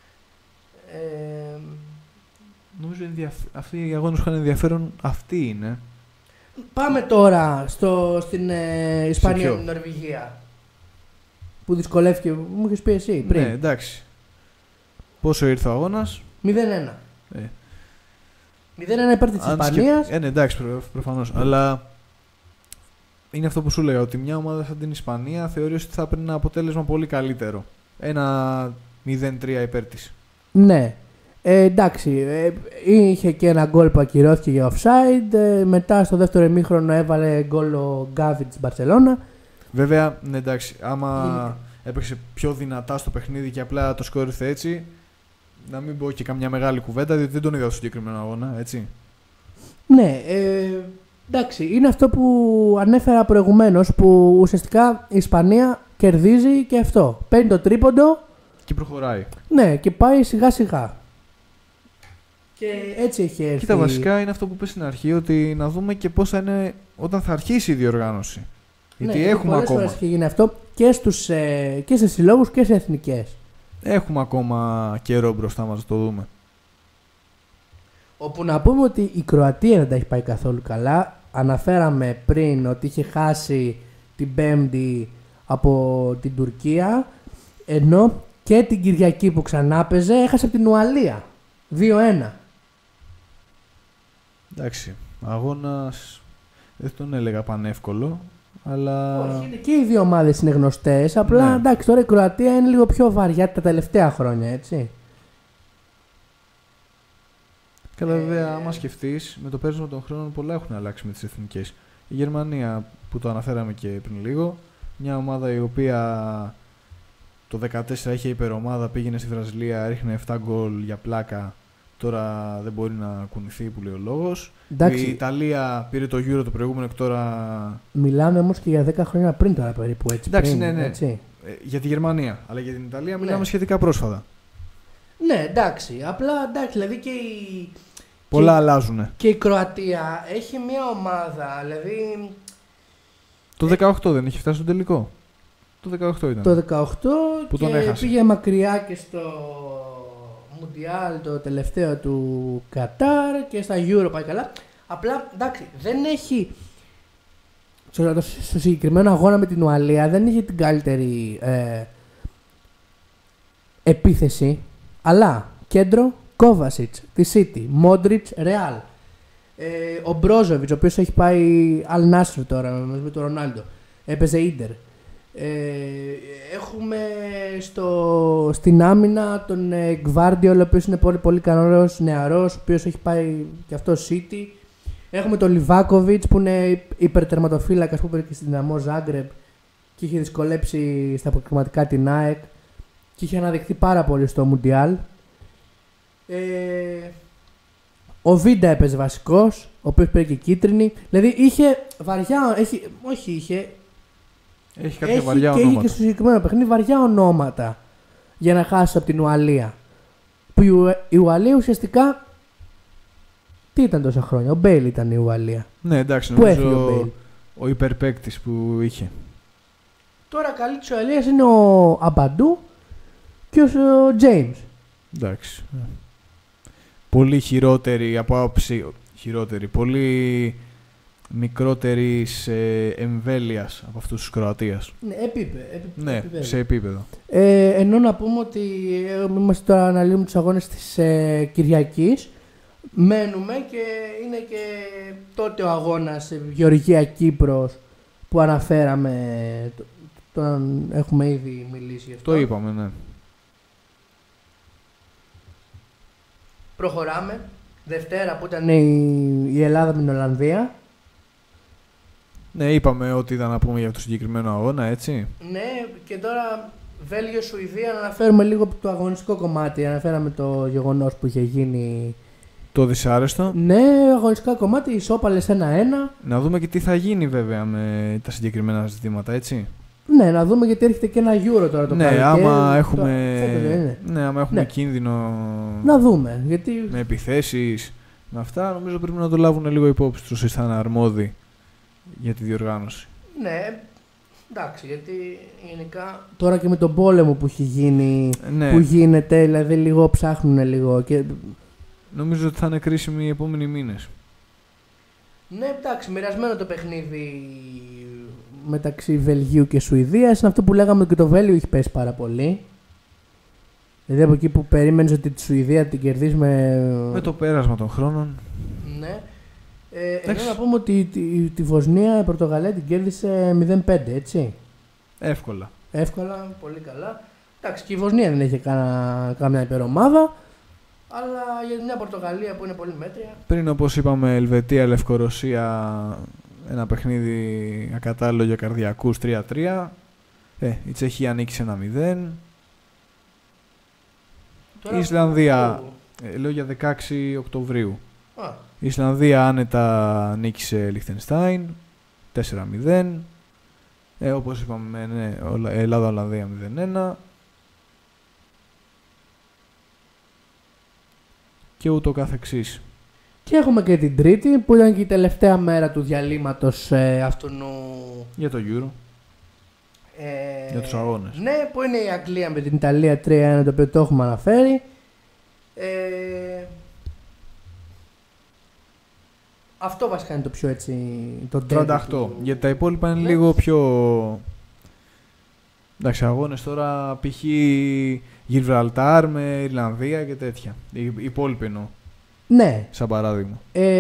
Νομίζω αυτοί οι αγώνες που είχαν ενδιαφέρον, αυτοί είναι. Πάμε τώρα στην Ισπανία ποιο? με την Νορβηγία. Που δυσκολεύτηκε, μου είχες πει εσύ πριν. Ναι, εντάξει. Πόσο ήρθε ο αγώνας? 0-1. 0-1 υπέρ της Ισπανίας. Ναι, εντάξει, προφανώς. Αλλά είναι αυτό που σου λέγα, ότι μια ομάδα σαν την Ισπανία θεωρεί ότι θα παίρνει ένα αποτέλεσμα πολύ καλύτερο. Ένα 0-3 υπέρ της. Ναι. Εντάξει, είχε και ένα γκολ που ακυρώθηκε για offside. Μετά στο δεύτερο ημίχρονο έβαλε γκολ ο Γκάβι της Μπαρσελόνα. Βέβαια, ναι, εντάξει, άμα έπαιξε πιο δυνατά στο παιχνίδι και απλά το σκόρ ήρθε έτσι, να μην πω και καμιά μεγάλη κουβέντα, διότι δεν τον είδα στο συγκεκριμένο αγώνα, έτσι. Ναι, εντάξει, είναι αυτό που ανέφερα προηγουμένως, που ουσιαστικά η Ισπανία κερδίζει και αυτό. Παίρνει το τρίποντο Και προχωράει. Ναι, και πάει σιγά σιγά. Και έτσι έχει έρθει. Κοίτα, βασικά είναι αυτό που είπες στην αρχή, ότι να δούμε και πώς θα είναι όταν θα αρχίσει η διοργάνωση. Γιατί ναι, έχουμε πολλές ακόμα. φορές έχει γίνει αυτό και σε συλλόγους και σε εθνικές. Έχουμε ακόμα καιρό μπροστά μας να το δούμε. Όπου να πούμε ότι η Κροατία δεν τα έχει πάει καθόλου καλά. Αναφέραμε πριν ότι είχε χάσει την Πέμπτη από την Τουρκία, ενώ και την Κυριακή που ξανά παίζε έχασε από την Ουαλία. 2-1. Εντάξει, αγώνας δεν τον έλεγα πανεύκολο, αλλά. Όχι, και οι δύο ομάδες είναι γνωστές. Απλά Ναι. εντάξει, τώρα η Κροατία είναι λίγο πιο βαριά τα τελευταία χρόνια, έτσι. Καλά, βέβαια, άμα σκεφτείς, με το πέρασμα των χρόνων πολλά έχουν αλλάξει με τις εθνικές. Η Γερμανία, που το αναφέραμε και πριν λίγο, μια ομάδα η οποία το 2014 είχε υπερομάδα, πήγαινε στη Βραζιλία, έριχνε 7 γκολ για πλάκα. Τώρα δεν μπορεί να κουνηθεί, που λέει ο λόγος. Εντάξει. Η Ιταλία πήρε το Euro το προηγούμενο και τώρα. Μιλάμε όμως και για 10 χρόνια πριν τώρα περίπου, έτσι. Εντάξει, πριν, ναι. Έτσι. Για τη Γερμανία. Αλλά για την Ιταλία μιλάμε Ναι. σχετικά πρόσφατα. Ναι, εντάξει. Απλά εντάξει, δηλαδή Πολλά αλλάζουν. και η Κροατία έχει μια ομάδα, δηλαδή Το 18 δεν είχε φτάσει στο τελικό. Το 18 ήταν. το 18 Που και τον έχασε. πήγε μακριά και στο Μουντιάλ το τελευταίο του Κατάρ και στα Euro πάει καλά. Απλά εντάξει, δεν έχει στο συγκεκριμένο αγώνα με την Ουαλία δεν είχε την καλύτερη επίθεση, αλλά κέντρο Κόβασιτς, τη City, Μόντριτς, Ρεάλ. Ο Μπρόζοβιτς, ο οποίος έχει πάει Αλ Νάσρ τώρα με τον Ρονάλντο, έπαιζε Ίντερ. Έχουμε στην άμυνα τον Γκβάρντιολ, ο οποίος είναι πολύ πολύ καλός νεαρός, ο οποίος έχει πάει και αυτό City. Έχουμε τον Λιβάκοβιτς που είναι υπερτερματοφύλακας που πήγε και στην Δυναμό Ζάγκρεπ και είχε δυσκολέψει στα προκριματικά την ΑΕΚ και είχε αναδειχθεί πάρα πολύ στο Μουντιάλ. Ο Βίντα έπαιζε βασικός, ο οποίος πήρε και κίτρινη. Δηλαδή είχε βαριά. Έχει κάποια βαριά και ονόματα. είχε και στο συγκεκριμένο παιχνίδι βαριά ονόματα για να χάσει από την Ουαλία. Που η Ουαλία ουσιαστικά. Τι ήταν τόσα χρόνια, ο Μπέιλ ήταν η Ουαλία. Ναι, εντάξει, Πού έφυγε ο νομίζω Μπέιλ. ο υπερπαίκτης που είχε. Τώρα καλή της Ουαλίας είναι ο Αμπαντού και ο Τζέιμς. Εντάξει. Πολύ χειρότερη από άποψη. Χειρότερη. Πολύ μικρότερης εμβέλειας από αυτούς τους Κροατίας. Ναι, Ναι, επίπεδο. σε επίπεδο. Ενώ να πούμε ότι είμαστε τώρα αναλύουμε τους αγώνες της Κυριακής. Μένουμε και είναι και τότε ο αγώνας Γεωργία-Κύπρος που αναφέραμε. Τον έχουμε ήδη μιλήσει γι' αυτό. Το είπαμε, ναι. Προχωράμε. Δευτέρα που ήταν η Ελλάδα με την Ολλανδία. Ναι, είπαμε ότι ήταν να πούμε για το συγκεκριμένο αγώνα, έτσι. Ναι, και τώρα Βέλγιο-Σουηδία, να αναφέρουμε λίγο το αγωνιστικό κομμάτι. Αναφέραμε το γεγονός που είχε γίνει. Το δυσάρεστο. Ναι, αγωνιστικά κομμάτι, ισόπαλες 1-1. Να δούμε και τι θα γίνει βέβαια με τα συγκεκριμένα ζητήματα, έτσι. Ναι, να δούμε γιατί έρχεται και ένα Euro τώρα το καλοκαίρι. Άμα έχουμε, άμα έχουμε Ναι. κίνδυνο να δούμε. Γιατί... με επιθέσεις, με αυτά, νομίζω πρέπει να το λάβουν λίγο υπόψη τους όσοι θα είναι αρμόδιοι για τη διοργάνωση. Ναι, εντάξει, γιατί γενικά τώρα και με τον πόλεμο που έχει γίνει, που γίνεται, δηλαδή λίγο ψάχνουν λίγο. Και... νομίζω ότι θα είναι κρίσιμοι οι επόμενοι μήνες. Ναι, εντάξει, μοιρασμένο το παιχνίδι μεταξύ Βελγίου και Σουηδίας. Είναι αυτό που λέγαμε και το Βέλγιο έχει πέσει πάρα πολύ. Δηλαδή από εκεί που περίμενες ότι τη Σουηδία την κερδίσει με το πέρασμα των χρόνων. Ναι. Ενώ να πούμε ότι τη Βοσνία η Πορτογαλία την κέρδισε 0-5, έτσι. Εύκολα. Εύκολα, πολύ καλά. Εντάξει, και η Βοσνία δεν έχει καμιά υπερομάδα. Αλλά για μια Πορτογαλία που είναι πολύ μέτρια. Πριν, όπως είπαμε, Ελβετία, Λευκορωσία, ένα παιχνίδι ακατάλληλο για καρδιακούς 3-3. Η Τσεχία νίκησε 1-0. Η Ισλανδία, λέω για 16 Οκτωβρίου. Η Ισλανδία άνετα νίκησε Λιχτενστάιν 4-0. Όπως είπαμε, ναι, Ελλάδα-Ολλανδία 0-1. Και ούτω καθεξής. Και έχουμε και την Τρίτη που ήταν και η τελευταία μέρα του διαλύματος αυτού. Για το Euro. Για τους αγώνες. Ναι, που είναι η Αγγλία με την Ιταλία 3-1, το οποίο το έχουμε αναφέρει. Αυτό βασικά είναι το πιο έτσι. Το 38. Γιατί τα υπόλοιπα είναι λίγο πιο. Εντάξει, αγώνες τώρα π.χ. Γιβραλτάρ με Ιρλανδία και τέτοια. Οι υπόλοιποι εννοώ. Ναι. Σαν παράδειγμα.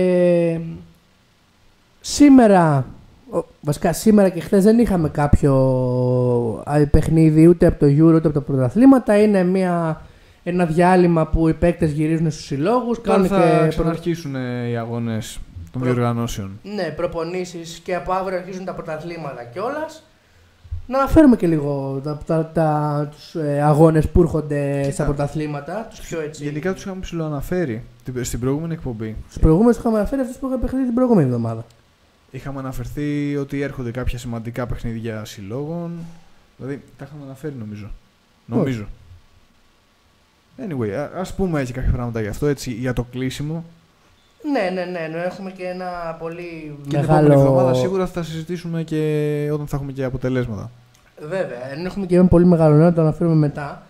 Σήμερα, βασικά σήμερα και χθες δεν είχαμε κάποιο παιχνίδι ούτε από το Euro ούτε από τα πρωταθλήματα. Είναι ένα διάλειμμα που οι παίκτες γυρίζουν στους συλλόγους. Τώρα θα ξαναρχίσουν οι αγώνες των διοργανώσεων. Ναι, προπονήσεις και από αύριο αρχίζουν τα πρωταθλήματα κιόλας. Να αναφέρουμε και λίγο τους αγώνες που έρχονται στα πρωταθλήματα. Τους πιο έτσι. Γενικά τους είχαμε ψηλοαναφέρει στην προηγούμενη εκπομπή. Στους προηγούμενους είχαμε αναφέρει αυτούς που είχαν παιχνίδι την προηγούμενη εβδομάδα. Είχαμε αναφερθεί ότι έρχονται κάποια σημαντικά παιχνίδια συλλόγων. Δηλαδή τα είχαμε αναφέρει νομίζω. Anyway, ας πούμε έτσι κάποια πράγματα γι' αυτό, έτσι, για το κλείσιμο. Ναι, έχουμε και ένα πολύ και μεγάλο... την επόμενη εβδομάδα σίγουρα θα συζητήσουμε και όταν θα έχουμε και αποτελέσματα. Βέβαια, έχουμε και ένα πολύ μεγάλο νέο, το αναφέρουμε μετά.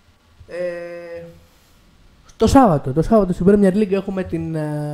Το Σάββατο στην Premier League έχουμε την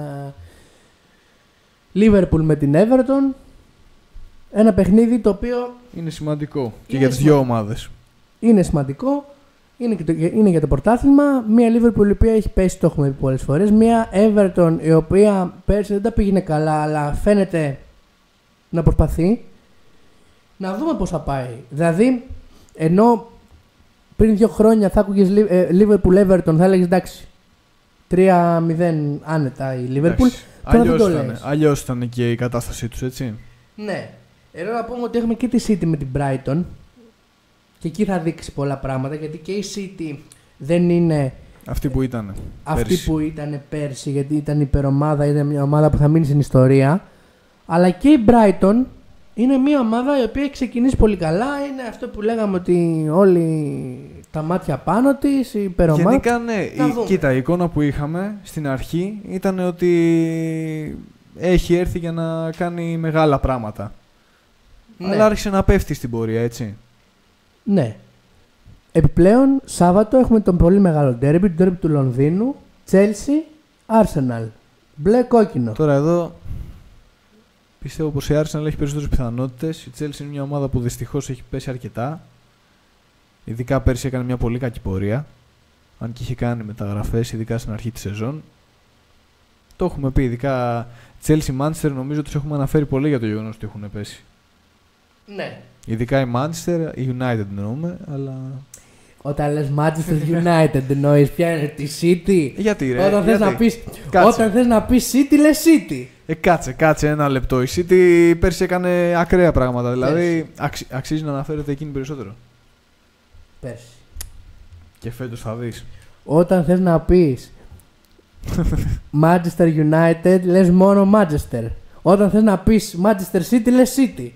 Liverpool με την Everton. Ένα παιχνίδι το οποίο... είναι σημαντικό και για τις δύο ομάδες. Είναι σημαντικό. Είναι για το πρωτάθλημα. Μια Liverpool η οποία έχει πέσει, το έχουμε πει πολλές φορές. Μια Everton η οποία πέρσι δεν τα πήγαινε καλά, αλλά φαίνεται να προσπαθεί. Να δούμε πώς θα πάει. Δηλαδή, ενώ πριν 2 χρόνια θα άκουγες Liverpool Everton, θα έλεγες εντάξει, 3-0 άνετα η Liverpool. Αλλιώς ήταν και η κατάστασή τους, έτσι. Ναι. Ενώ να πούμε ότι έχουμε και τη City με την Brighton. Και εκεί θα δείξει πολλά πράγματα, γιατί και η City δεν είναι αυτή που ήταν πέρσι, γιατί ήταν υπερομάδα, ήταν μια ομάδα που θα μείνει στην ιστορία. Αλλά και η Brighton είναι μια ομάδα η οποία έχει ξεκινήσει πολύ καλά. Είναι αυτό που λέγαμε ότι όλοι τα μάτια πάνω της, η υπερομάδα. Γενικά ναι, κοίτα, η εικόνα που είχαμε στην αρχή ήταν ότι έχει έρθει για να κάνει μεγάλα πράγματα. Ναι. Αλλά άρχισε να πέφτει στην πορεία, έτσι. Ναι. Επιπλέον, Σάββατο έχουμε τον πολύ μεγάλο ντέρμπι, το ντέρμπι του Λονδίνου, Chelsea, Arsenal. Μπλε κόκκινο. Τώρα εδώ πιστεύω πως η Arsenal έχει περισσότερες πιθανότητες. Η Chelsea είναι μια ομάδα που δυστυχώς έχει πέσει αρκετά. Ειδικά πέρσι έκανε μια πολύ κακή πορεία. Αν και είχε κάνει μεταγραφές, ειδικά στην αρχή της σεζόν. Το έχουμε πει, ειδικά Chelsea Manchester νομίζω τους έχουμε αναφέρει πολύ για το γεγονός ότι έχουν πέσει. Ναι. Ειδικά η Manchester, η United εννοούμε, αλλά... Όταν λες Manchester United εννοείς ποια είναι τη City? Γιατί ρε? Όταν θες να πεις City, λες City. Κάτσε ένα λεπτό. Η City πέρσι έκανε ακραία πράγματα. Δηλαδή αξίζει να αναφέρεται εκείνη περισσότερο. Πέρσι. Και φέτος θα δεις. Όταν θες να πεις Manchester United, λες μόνο Manchester. Όταν θες να πεις Manchester City, λες City.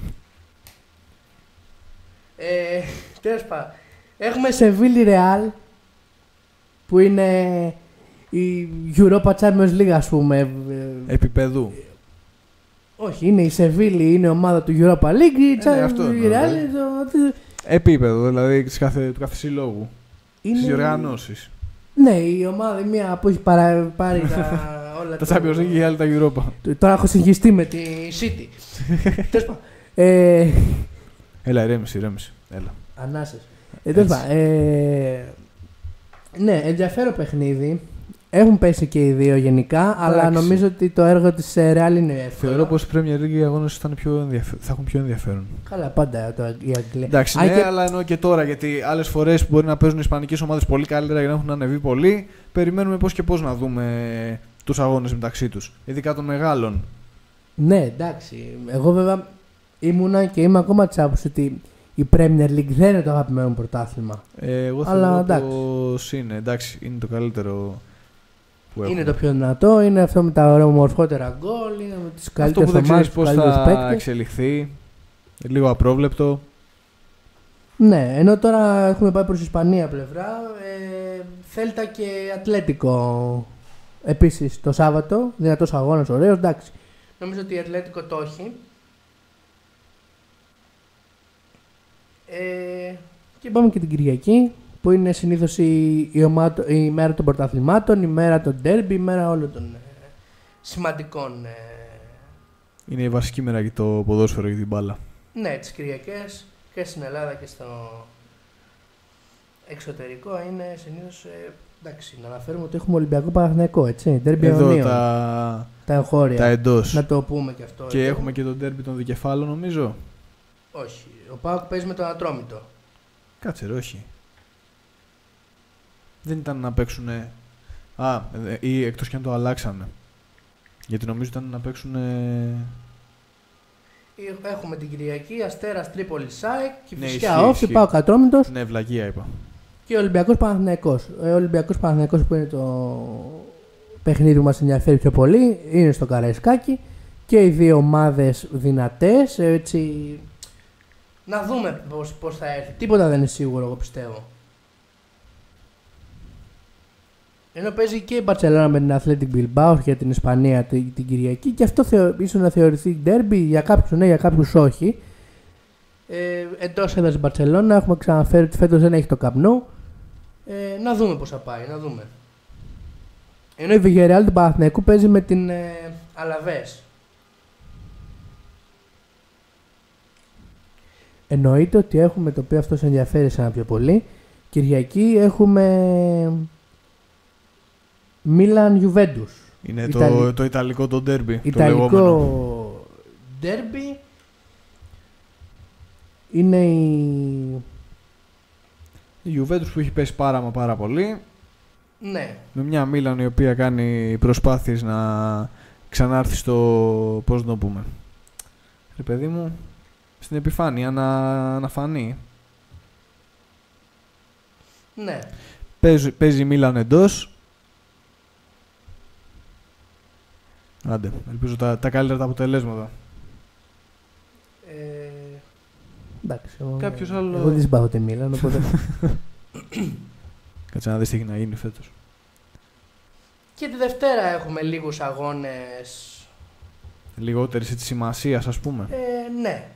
Τέλος πάντων. Έχουμε Seville Real, που είναι η Europa Champions League, ας πούμε. Επίπεδου. Όχι, είναι η Seville, είναι ομάδα του Europa League. Αυτό η Real επίπεδο, δηλαδή του κάθε συλλόγου. Στις διοργανώσεις. Ναι, η ομάδα μία που έχει πάρει όλα τα Champions League και η άλλη τα Europa. Τώρα έχω συγχυστεί με τη City. Τέλος πάντων. Έλα, ηρέμηση. Έλα. Ανάσες. Ναι, ενδιαφέρον παιχνίδι. Έχουν πέσει και οι δύο γενικά, αλλά νομίζω ότι το έργο της Real είναι εύκολο. Θεωρώ πως η Premier League οι αγώνες θα έχουν πιο ενδιαφέρον. Καλά, πάντα η Αγγλία. Εντάξει, ναι, αλλά εννοώ και τώρα, γιατί άλλες φορές που μπορεί να παίζουν οι ισπανικές ομάδες πολύ καλύτερα για να έχουν ανεβεί πολύ, περιμένουμε πώς και πώς να δούμε τους αγώνες μεταξύ τους. Ειδικά των μεγάλων. Ναι, εντάξει. Εγώ βέβαια ήμουνα και είμαι ακόμα της άποψης ότι η Premier League δεν είναι το αγαπημένο μου πρωτάθλημα. Εγώ θεωρώ πως είναι. Εντάξει, είναι το καλύτερο. Είναι το πιο δυνατό, είναι αυτό με τα ομορφότερα γκολ, είναι με τις καλύτερες ομάδες. Αυτό που δεν ξέρεις πώς θα εξελιχθεί, λίγο απρόβλεπτο. Ναι, ενώ τώρα έχουμε πάει προς Ισπανία πλευρά, Θέλτα και Ατλέτικο επίσης το Σάββατο, δυνατός αγώνας, ωραίος, εντάξει. Νομίζω ότι η Ατλέτικο το έχει. Και πάμε και την Κυριακή, που είναι συνήθως η μέρα των πρωταθλημάτων, η μέρα των ντέρμπι, η μέρα όλων των σημαντικών. Είναι η βασική μέρα για το ποδόσφαιρο και την μπάλα. Ναι, τις Κυριακές και στην Ελλάδα και στο εξωτερικό είναι συνήθως. Εντάξει, να αναφέρουμε ότι έχουμε Ολυμπιακό Παναθηναϊκό, έτσι. Ντέρμπι αιωνίων. Τα εγχώρια. Τα εντός. Να το πούμε και αυτό. Και έχουμε και το ντέρμπι των δικεφάλων, νομίζω. Όχι. Ο ΠΑΟΚ παίζει με τον Ατρόμητο. Κάτσε, ρε, όχι. Δεν ήταν να παίξουν. Ή εκτός και αν το αλλάξανε. Γιατί νομίζω ήταν να παίξουν. Έχουμε την Κυριακή, Αστέρας Τρίπολης ΣΑΕΚ, Κηφισιά Όφη, ΠΑΟΚ Ατρόμητος. Ναι, βλαγία είπα. Και ο Ολυμπιακός Παναθηναϊκός. Ο Ολυμπιακός Παναθηναϊκός που είναι το παιχνίδι που μας ενδιαφέρει πιο πολύ, είναι στο Καραϊσκάκι. Και οι δύο ομάδες δυνατές, έτσι. Να δούμε πώς θα έρθει. Τίποτα δεν είναι σίγουρο, εγώ πιστεύω. Ενώ παίζει και η Μπαρτσελόνα με την Athletic Bilbao για την Ισπανία την Κυριακή, και αυτό ίσως να θεωρηθεί ντέρμπι, για κάποιους ναι, για κάποιους όχι. Εντός έδρας η Μπαρτσελόνα, έχουμε ξαναφέρει ότι φέτος δεν έχει το καπνό. Να δούμε πώς θα πάει, να δούμε. Ενώ η Villarreal του Παναθηναϊκού παίζει με την Αλαβές. Εννοείται ότι έχουμε, το οποίο αυτό σε ενδιαφέρει σαν πιο πολύ, Κυριακή έχουμε Μίλαν Γιουβέντους. Είναι το ιταλικό το ντέρμπι. Ιταλικό ντέρμπι. Είναι η Γιουβέντους που έχει πέσει πάρα πολύ. Ναι. Με μια Μίλαν η οποία κάνει προσπάθειες να ξανάρθει στο, πώς να το πούμε, ρε παιδί μου, στην επιφάνεια να φανεί. Ναι. Παίζει η Μίλαν εντός. Άντε, ελπίζω τα καλύτερα τα αποτελέσματα. Εντάξει, κάποιος άλλο. Εγώ δεν συμπάθω τη Μίλαν, οπότε. Κάτσε να δεις τι έχει να γίνει φέτος. Και τη Δευτέρα έχουμε λίγους αγώνες. Λιγότερης της σημασίας, ας πούμε. Ναι.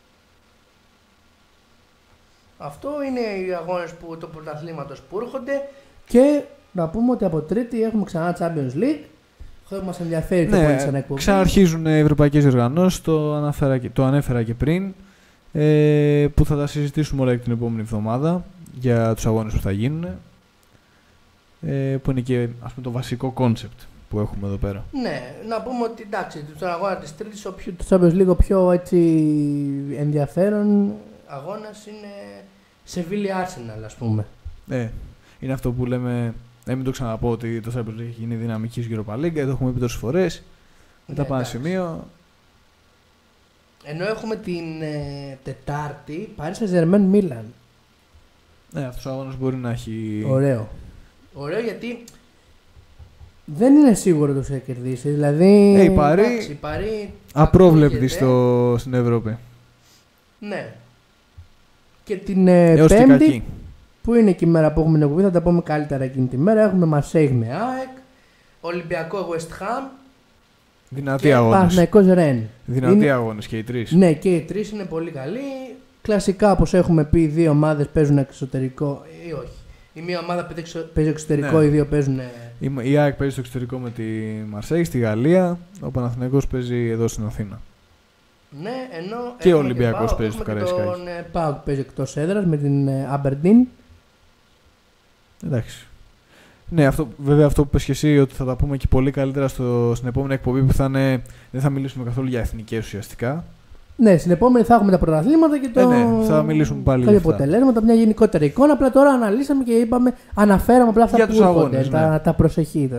Αυτό είναι οι αγώνες του πρωταθλήματος που έρχονται. Και να πούμε ότι από Τρίτη έχουμε ξανά Champions League. Αυτό μας ενδιαφέρει το πολύ σαν εκπομπή. Ξαναρχίζουν οι ευρωπαϊκές οργανώσεις, το ανέφερα και πριν, που θα τα συζητήσουμε όλα την επόμενη εβδομάδα για τους αγώνες που θα γίνουν, που είναι και, ας πούμε, το βασικό κόνσεπτ που έχουμε εδώ πέρα. Ναι, να πούμε ότι εντάξει, στον αγώνα της Τρίτης, το Champions League, ο πιο έτσι ενδιαφέρον αγώνας είναι Σεβίλη Arsenal, ας πούμε. Είναι αυτό που λέμε. Μην το ξαναπώ ότι το Cyprus έχει γίνει δυναμική Europa League. Εδώ έχουμε πει τόσες φορές. Μετά πάμε σημείο. Ενώ έχουμε την Τετάρτη Paris Saint-Germain Milan. Ναι, αυτός ο αγώνας μπορεί να έχει. Ωραίο. Ωραίο γιατί δεν είναι σίγουρο ότι θα κερδίσει. Δηλαδή. Η Παρί απρόβλεπτη στην Ευρώπη. Ναι. Και την Πέμπτη, που είναι και η μέρα που έχουμε νεκοπή, θα τα πούμε καλύτερα εκείνη τη μέρα. Έχουμε Μαρσέιγ με ΑΕΚ, Ολυμπιακό West Ham. Δυνατοί αγώνες. Παναθηναϊκός Ρεν. Δυνατοί αγώνες και οι τρεις. Ναι, και οι τρεις είναι πολύ καλοί. Κλασικά, όπως έχουμε πει, οι δύο ομάδες παίζουν εξωτερικό ή όχι. Η μία ομάδα παίζει εξωτερικό, ναι. Οι δύο παίζουν. Η ΑΕΚ παίζει στο εξωτερικό με τη Μαρσέιγ στη Γαλλία. Ο Παναθηναϊκός παίζει εδώ στην Αθήνα. Ναι, ενώ. Και ο Ολυμπιακός παίζει στο Καραϊσκάκι. Τον ΠΑΟΚ παίζει εκτός έδρας με την Aberdeen. Εντάξει. Ναι, βέβαια αυτό που πες και εσύ, ότι θα τα πούμε και πολύ καλύτερα στην επόμενη εκπομπή που δεν θα μιλήσουμε καθόλου για εθνικές ουσιαστικά. Ναι, στην επόμενη θα έχουμε τα πρωταθλήματα και θα μιλήσουμε πάλι για αυτά. αποτελέσματα, μια γενικότερη εικόνα. Απλά τώρα αναλύσαμε και αναφέραμε απλά αυτά που αγώνες, τα προσεχή.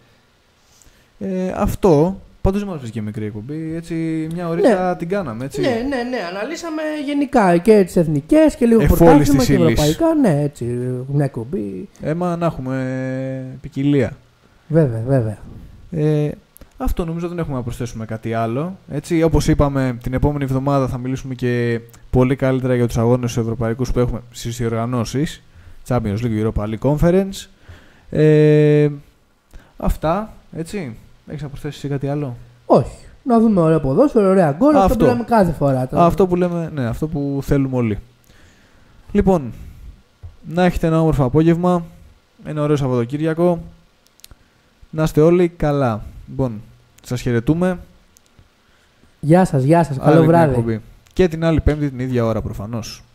Αυτό. Πάντως δεν μας πες και μικρή εκπομπή, έτσι μια ώρα την κάναμε, έτσι. Ναι, αναλύσαμε γενικά και τις εθνικές και λίγο πρωτάθλημα και ευρωπαϊκά. Ναι, έτσι, μια εκπομπή. Να έχουμε ποικιλία. Βέβαια. Αυτό νομίζω δεν έχουμε να προσθέσουμε κάτι άλλο. Έτσι, όπως είπαμε, την επόμενη εβδομάδα θα μιλήσουμε και πολύ καλύτερα για τους αγώνες ευρωπαϊκούς που έχουμε στις διοργανώσεις. Champions League, Europa League Conference. Αυτά, έτσι. Έχεις να προσθέσεις κάτι άλλο? Όχι. Να δούμε ωραίο ποδόσφαιρο, ωραία γκολ. Αυτό που λέμε κάθε φορά. Αυτό που λέμε, ναι, αυτό που θέλουμε όλοι. Λοιπόν, να έχετε ένα όμορφο απόγευμα. Ένα ωραίο Σαββατοκύριακο. Να είστε όλοι καλά. Λοιπόν, σας χαιρετούμε. Γεια σας. Καλό βράδυ. Και την άλλη Πέμπτη την ίδια ώρα προφανώς.